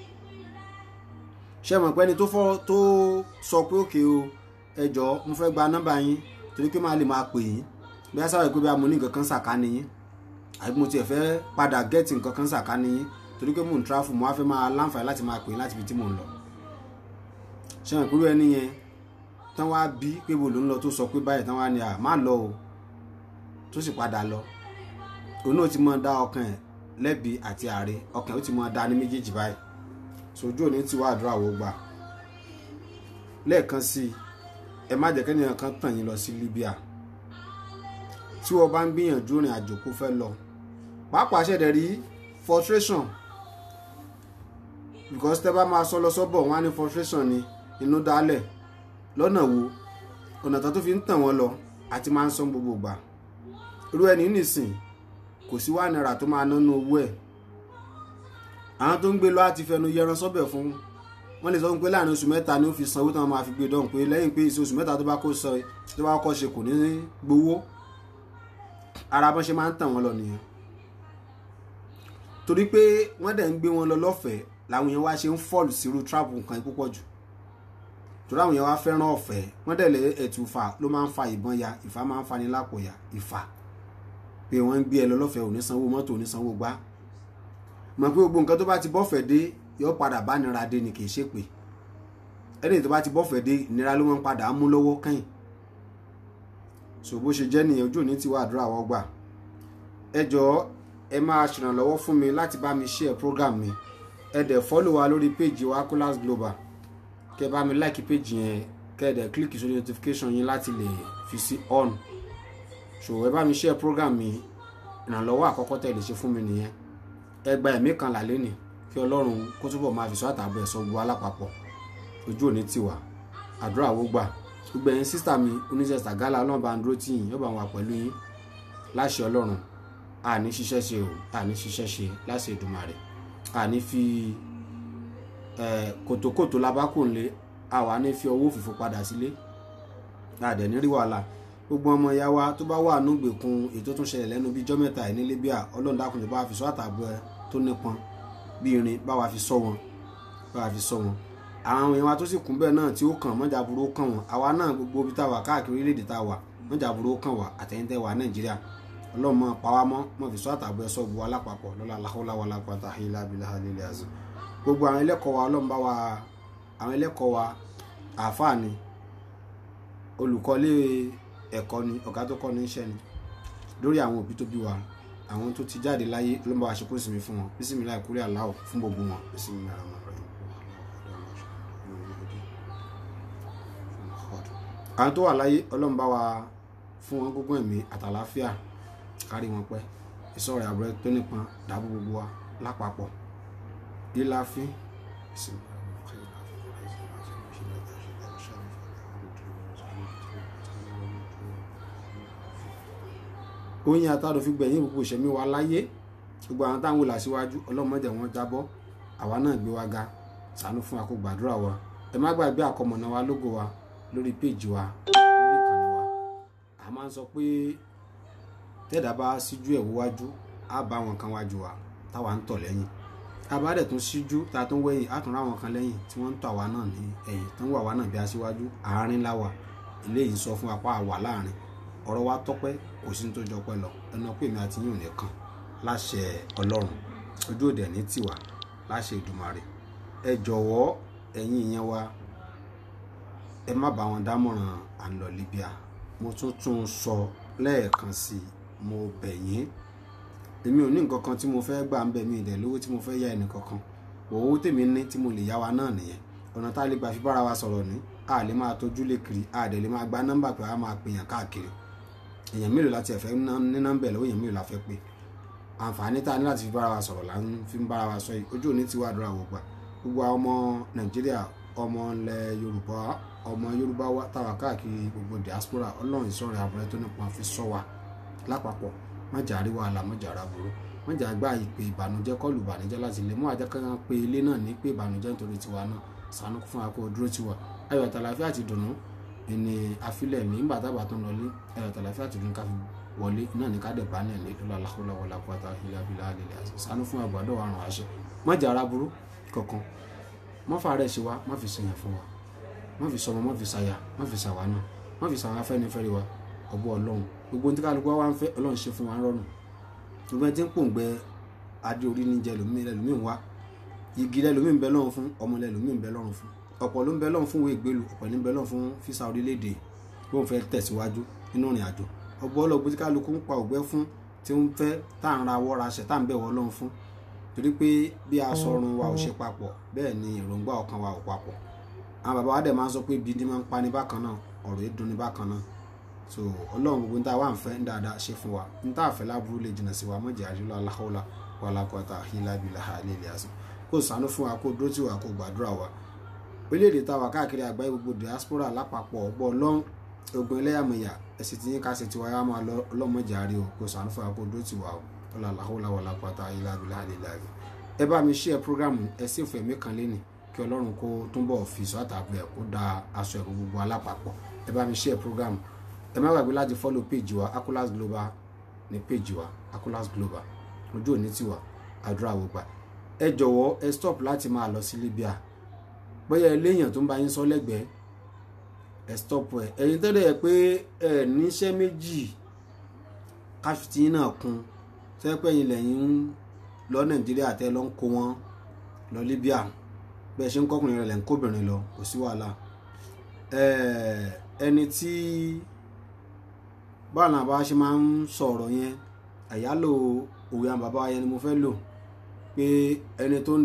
Ṣé mọ̀ pé ẹni tó sọ pé òkè o ẹ jọ̀ọ́ mo fẹ́ gba nọ́mbà yín torí pé máa lè máa pè yín bí a sáré pé bí a mo ní nǹkan kan sàkání yín àbí mo tiẹ̀ fẹ́ padà gẹ́ẹ̀tì nǹkan kan sàkání yín torí pé mò ń tráfù mo á fẹ́ máa láǹfààní láti máa pè yín láti ibi tí mò ń lọ. Ṣé mọ̀ pé ẹni yẹn tán wá bí pé bò ló ń lọ tó sọ pé báyìí tán wá ní má lọ o tó sì padà lọ, òun náà ti mọ dá ọkàn ẹ̀ lẹ́bi àti ààrẹ, ọkàn ẹ̀ ó ti mọ dá ní méjèèjì báyìí. Sojú òní tí wàá àdúrà wò gbà. Lẹ́ẹ̀kan sí ẹ má jẹ́ kẹ́nìyàn kan tàn yín lọ sí Libya. Tí wọ́n bá ń gbìyànjú rìn àjò kó fẹ́ lọ, pàápàá ṣẹ̀dẹ̀ rí frustration, because tẹ́ bá máa sọ lọ sọ́bọ̀ wọn á ní frustration ni inú dálẹ̀ lọ́nà wo ọ̀nà tó fi ń tàn wọ́n lọ àti máa ń sọ gbogbo gbà. Irú ẹni nìsín kò sí $1 tó máa nánú owó ẹ̀. Àwọn tó ń gbé lọ àti fẹnu yẹran sọ́bẹ̀ fún wọ́n lè sọ pé láàrin oṣù mẹ́ta ni ó fi sanwó tí wọ́n máa fi gbé dán pé lẹ́yìn pé oṣù mẹ́ta tó bá kọ́ ṣe kò ní gbowó. Ara bọ́n ṣe máa ń tàn wọ́n lọ nìyẹn, torí pé wọ́n dẹ̀ ń gbé wọn lọ lọ́fẹ̀ẹ́ làwọn yẹn wá ṣe ń fọ́ọ̀lù sírú trap nǹkan púpọ̀ jù, torí àwọn yẹn wá fẹ́ràn ọ̀fẹ́. Wọ́n dẹ̀ lè ẹ̀tùfà ló máa ń fa ìbọn ya, ìfà máa ń fani lápò ya, ìfà pé wọ́n ń gbé ẹ lọ lọ́fẹ̀ẹ́, ò ní sanwó mọ́tò, ò ní sanwó gbá. Mọ̀ pé gbogbo nǹkan tó bá ti bọ́fẹ̀ dé yóò padà bá nira dé ni, kì í ṣe pé ẹni tó bá ti bọ́fẹ̀ dé ìnira ló máa ń padà mú lọ́wọ́ kẹ́yìn. So bó ṣe jẹ́ nìyẹn, ojú òní ti wá àdúrà wọ́n gbà. Ẹ jọ̀ọ́ ẹ máa ṣèrànlọ́wọ́ fún mi láti bá mi share program mi. Ẹ dẹ̀ follow wa lórí page wa Akolas Global, kẹ́ bá mi like page yẹn, kẹ́ dẹ̀ click sórí notification yín láti lè fi sí on. So ẹ bá mi share program mi, ìrànlọ́wọ́ àkọ́kọ́ tẹ́ lè ṣe fún mi nìyẹn. Ẹ gba ẹ̀mí kan lálẹ́ nì kí Ọlọ́run kó túbọ̀ máa fi sọ àtàbọ̀ ẹ̀sọ́ gbogbo alápapọ̀. Ojú òní ti wà, àdúrà wó gbà. Gbogbo ẹ̀yin sísítà mi oníṣẹ́sà gálà Ọlọ́run bá ń dúró tì yín, yóò bá wà pẹ̀lú yín láṣẹ Ọlọ́run. Àní ṣiṣẹ́ ṣe o, àní ṣiṣẹ́ ṣe láṣẹ Èdùmàrè. Àní fi kòtòkòtò labákùnlé, àwa ní fi ọwọ́ òfìfo padà sílé. Àdẹ̀ ní rí wàhálà. Gbogbo ọmọ ìyá wa tó bá wà núgbèkùn ètò tún ṣẹlẹ̀ lẹ́nu bí jọ́ mẹ́ta ní Libya, Ọlọ́run dákun tó bá fi sọ àtàbọ̀ ẹ tó nípọn bí irin, bá wa fi sọ wọn, bá wa fi sọ wọn. Àwọn èèyàn wa tó sì kún bẹ́ẹ̀ náà tí ó kàn mọ́jà burú kàn wọ́n. Àwa náà gbogbo ibi tá wà káàkiri orílẹ̀-èdè tá wà, mọ́jà burú kàn wà àtẹ̀yìntẹ́ wà Nàìjíríà. Ọlọ́run máa pa wá mọ́ fi sọ àtàbọ̀ ẹ sọ gbogbo alápapọ̀ lọ́la láhọ́lá wà lápàtà ilá abilá alẹ́ azù. Gbogbo àwọn ẹlẹ́kọ̀ọ́ wa Ọlọ́run bá wa, àwọn ẹlẹ́kọ̀ọ́ wa àáfàá ni, olùkọ́lé ẹ̀kọ́ ni, ọ̀gá tó kọ́ ní iṣẹ́ ni, lórí àwọn òbí tó bí wa, àwọn tó ti jáde láyé Ọlọ́run bá wa ṣe kó sinmi fún wọn. Bísímìláì kúrẹ́ aláwọ̀ fún gbogbo wọn. Bísímìláì àwọn tó wà láyé Ọlọ́run bá wa fún wọn gbogbo ẹ̀mí àtàlàáfíà, kárí wọn pẹ́, ìṣọ́rẹ̀ àbúrẹ́ tó nípọn dáàbò gbogbo wa lápapọ̀. Líláfín oyin àtàdọ̀ fi gbẹ̀yìn gbogbo ìṣẹ̀mí wa láyé. Gbogbo àwọn táwọn wòlà síwájú Ọlọ́run má jẹ́ wọn jábọ́, àwa náà gbé wa ga, ṣàánú fún wa kó gbàdúrà wa. Ẹ má gbàgbé àkọmọ̀nà wa lógo wa lórí péjì wa, lórí ìkànnì wa. A máa ń sọ pé tẹ́ẹ̀dá bá síjú ẹ̀ wájú á bá wọn kan wájú wa táwa ń tọ̀ lẹ́yìn. A bá dẹ̀ tún síjú tá a tún wẹ̀yìn á tún rá wọn kan lẹ́yìn tí wọ́n ń tọ̀ àwa náà ní ẹ̀yìn, tó ń wà wá náà bí aṣíwájú. Àárín láwà eléyìí sọ fún apá àwà láàrin. Ọ̀rọ̀ wa tọ́pẹ́, kò sí ní tó jọ pẹ́ lọ. Ẹnu pé mi àti yín ò ní kàn láṣẹ Ọlọ́run. Ojú òde ní tiwa láṣẹ Èdùmàrè. Ẹ jọ̀wọ́ ẹ̀yin ìyẹn wa, ẹ má bá wọn dámọ̀ràn à ń lọ Libya. Mo tún sọ lẹ́ẹ̀kan sí, mo bẹ̀ yín. Èmi ò ní nǹkan kan tí mo fẹ́ gbà ń bẹ̀, mi ìdẹ̀ lówó tí mo fẹ́ yá ẹnì kankan. Owó tèmi ní tí mo lè yá wa náà nìyẹn. Ọ̀nà tá a lè gbà fi bára wa sọ̀rọ̀ ní, a lè máa tójú lé kiri, a dẹ̀ lè máa gba nọ́mbà pé a máa pèèyàn káàkiri. Èèyàn mélòó láti ẹ̀fẹ́ ní nọ́mbà lọ́wọ́, èèyàn mélòó la fẹ́ pé. Àǹfààní tá a ní láti fi bára wa sọ̀rọ̀ là ń fi bára wa sọ yìí. Ojú òní ti wá àdúrà wò gbà. Gbogbo àwọn ọmọ Nàìjíríà, ọmọ ilẹ̀ Yorùbá, ọmọ Yorùbá wa táwa káàkiri gbogbo diaspora, Ọlọ́run ìṣọ́rẹ̀ àbúrẹ́ tó nípa fi sọ wa lápapọ̀. Má jà rí wàhálà, má jà ra burú, má jà gbá ìpè ìbànújẹ́ kọlù ìbànújẹ́ láti ilé. Mú àjẹ́ kankan pé ilé náà ní pé ìbànújẹ́ nítorí tiwa náà. Ṣàánú fún wa kó dúró tiwa. Ayọ̀ àtàlàfíà àti ìdùnnú ìní àfilẹ̀ mi nígbà tábà tó ń lọlé. Ayọ̀ àtàlàfíà àti ìdùnnú ká fi wọlé náà ní ká dẹ̀ bá náà ní lọ́la láhùlá wàlá quwwata illa billahi alẹ́ àti. Ṣàánú fún wa gbàdọ̀ àrùn àṣẹ. Má jà ra burú kankan. Má fa rẹ̀ ṣe wa, má fi ṣèyàn fún wa. Má fi sọmọ, má fi ṣàyà, má fi ṣàwà náà, má fi ṣàwọn afẹ́nifẹ́re wa. Ọ̀bọ Ọlọ́run gbogbo ní kálukú wa ń fẹ́ Ọlọ́run ṣe fún wa rọrùn. Gbogbo ẹni tí ń pòǹgbẹ adé orí ní jẹ lómi ń wá, igi lẹ́lòmí ń bẹ lọ́run fún, ọmọ lẹ́lòmí ń bẹ lọ́run fún. Ọ̀pọ̀ ló ń bẹ lọ́run fún ìwé ìgbélú, ọ̀pọ̀ ní ń bẹ lọ́run fún físà orílẹ̀-èdè bó ń fẹ́ tẹ̀síwájú nínú ìrìn àjò. Ọ̀pọ̀ ọlọ́gbọ́n tí kálukú ń pa ògbẹ́ fún, tí ń fẹ́ tá à ń ra wọ́ra ṣẹ̀ tá à ń bẹ̀wọ̀ Ọlọ́run fún. Torí pé bí aṣọ ọrùn wa ò ṣe papọ̀, bẹ́ẹ̀ ni èròǹgbà ọkàn wa ò papọ̀. Àwọn bàbá wa dẹ̀ máa ń sọ pé ibi ní máa ń pa ní bákan náà, ọ̀rọ̀ èdùn ní bákan náà. So Ọlọ́run gbogbo níta wà ń fẹ́ ń dáadáa ṣe fún wa. Níta àfẹ́ láburú lè jìnnà sí wa, mọ̀jẹ̀ àrílọ́ aláhọ́lá wàlá quwwata illa billahi alẹ́ àṣẹ. Kó ṣàánú fún wa, kó dúró tì wá, kó gbàdúrà wa. Orílẹ̀-èdè tá wà káàkiri àgbáyé gbogbo diaspora lápapọ̀ ọ̀bọ Ọlọ́run ogun ẹlẹ́yàmẹ̀yà ẹ̀sìn tí yín ká ṣe tiwa yá máa lọ ọlọ́mọdé àárẹ̀ o. Kó ṣàánú fún wa, kó dúró tì wá o. Wàlá aláhọ́lá wàlá quwwata illa billahi alẹ́ àṣẹ. Ẹ bá mi share program ẹ sì fẹ̀mí kan lẹ́nì kí ọlọ́run kó túnbọ̀ fi sọ àtàbẹ̀ kó da aṣọ ẹ̀rù gbogbo alápapọ̀. Ẹ bá mi share program. Ẹ má gbàgbé láti follow page wa Akolas Global ní page wa Akolas Global. Ojú òní tiwa, àdúrà wo gbà. Ẹ jọ̀wọ́ ẹ stop láti máa lọ sí Libya. Bóyá eléyàn tó ń bá yín sọ lẹ́gbẹ̀ẹ́ ẹ stop ẹ. Ẹ̀yin tó dẹ̀ pé ẹ níṣẹ́ méjì káfíntì náà kún sẹ́pẹ́ yín lẹ́yìn lọ Nàìjíríà tẹ́ lọ ń kó wọn lọ Libya bẹ́ẹ̀ ṣe ń kọkùnrin rẹ̀ lẹ́ ń kóbìnrin lọ kò sí wàhálà. Ẹni tí báwọn àbá ṣe máa ń sọ̀rọ̀ yẹn àyálò òwe àwọn bàbá yẹn ni mo fẹ́ lò pé ẹni tó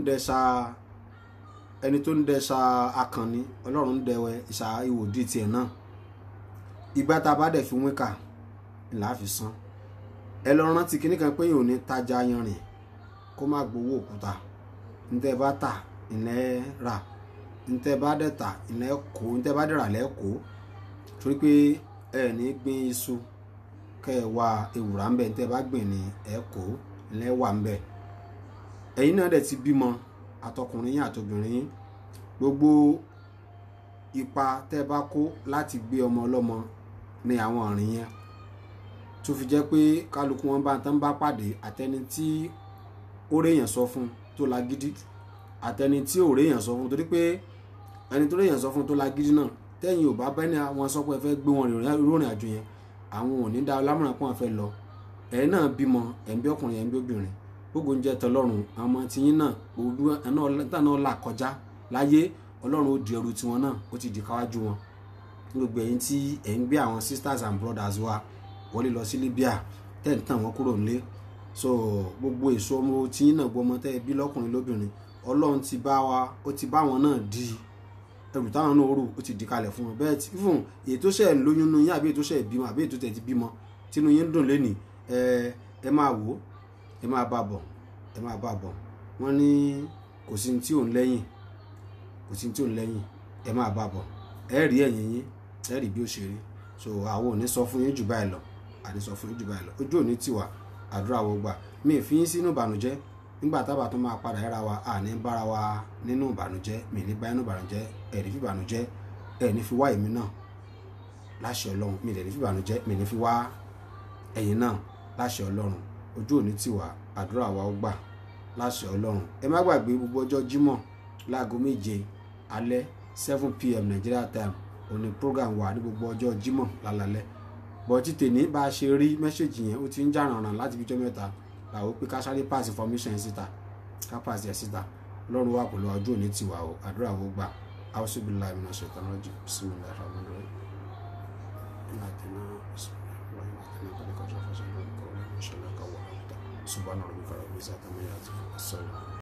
ń dẹṣà akànni ọlọ́run ń dẹwẹ ìṣà ìwòdì tiẹ̀ náà. Ìgbà tá a bá dẹ̀ fi wínkà ńlá fi san. Ẹ lọ rántí kíní kan pé yìí ò ní tajà yanrìn kó má gbowó òkúta. Ntẹ́ bá tà ilẹ̀ rà, ntẹ́ bá dẹ̀ tà ilẹ̀ kó, ntẹ́ bá dẹ̀ rà lẹ́kọ̀ọ́. Torí pé ẹ ní gbin iṣu kẹ́ ẹ wá ewùrà ń bẹ, ntẹ́ bá gbìn ní ẹ̀kọ́ ilẹ̀ wà ń bẹ. Ẹ̀yin náà dẹ̀ ti bímọ àtọkùnrin yín àtobìnrin yín. Gbogbo ipa tẹ́ bá kó láti gbé ọmọ ọlọ́mọ ní àwọn ọ̀rìn yẹn tó fi jẹ́ pé kálukú wọn bá tán bá pàdé àtẹni tí ó réyàn sọ fún tó lágídí àtẹni tí ò réyàn sọ fún, torí pé ẹni tó réyàn sọ fún tó lágídí náà tẹ́yìn ò bá bẹ́ni àwọn sọ pé ẹ fẹ́ gbé wọn rìnrìn àjò yẹn àwọn ò ní dá lámọ̀ràn pé wọ́n fẹ́ lọ. Ẹ̀yin náà bímọ ẹ̀ ń bí ọkùnrin ẹ̀ ń bí obìnrin gbogbo ń jẹ́ tọlọ́run àwọn ọmọ tiyín náà gbogbo náà là kọjá láyé ọlọ́run ó di ẹrù tiwọn náà ó ti di káwájú wọn. Gbogbo ẹ̀yin tí ẹ̀ ń gbé àwọn sisters and brothers wa wọlé lọ sí Libya tẹ́ ń tàn wọ́n kúrò nílé. So gbogbo èso ọmọ tiyín náà gbọmọ tẹ́ ẹ bí lọ́kùnrin lóbìnrin ọlọ́run ti bá wọn náà di ẹrù táwọn náà rò ó ti di kalẹ̀ fún wọn. Bẹ́ẹ̀ tí fún èyí tó ṣẹ̀ lóyún nu yín àbí èyí tó ṣẹ̀ bímọ àbí èyí tó tẹ̀ ti bímọ tínú yín dùn lénìí ẹ máa wò ó ẹ máa bá bọ̀ wọ́n ní kò sí tí ò ń lẹ́yìn ẹ máa bá bọ̀ ẹ rí ẹ̀yìn yín ẹ rí bí ó ṣe rí. So àwọn ò ní sọ fún yín jù báyìí lọ ojú ò ní tiwa, àdúrà wo gbà. Mi ì fi yín sínú ìbànújẹ́ nígbà tábà tó máa padà yára wa àní bára wa nínú ìbànújẹ́, mi ní bá inú ìbànújẹ́ ẹ̀ ní fi ìbànújẹ́ ẹ̀ ní fi wá èmi náà láṣẹ Ọlọ́run, mi lè ní fi ìbànújẹ́ mi ní fi wá ẹ̀yin náà láṣẹ Ọlọ́run. Ojú ò ní tiwa, àdúrà wa ó gbà láṣẹ Ọlọ́run. Ẹ má gbàgbé gbogbo ọjọ́ Jímọ̀ láago 7 alẹ́ 7 PM Nigeria time òní program wà ní gbogbo ọjọ́ Jímọ̀ lálálẹ́. Bọ̀tí tèmi bá a ṣe rí mẹ́ṣẹ̀jì yẹn ó ti ń jà rànràn láti bí ọjọ́ mẹ́ta làwọn pé ká sáré pass information síta ká pass ẹ̀ síta. Ọlọ́run wà pẹ̀lú ojú òní tiwa o, àdúrà wo gbà. Auzubillahi minash shaitanir rajim. Bismillahir rahmanir rahim. Subhana rabbika rabbil izzati amma yasifun.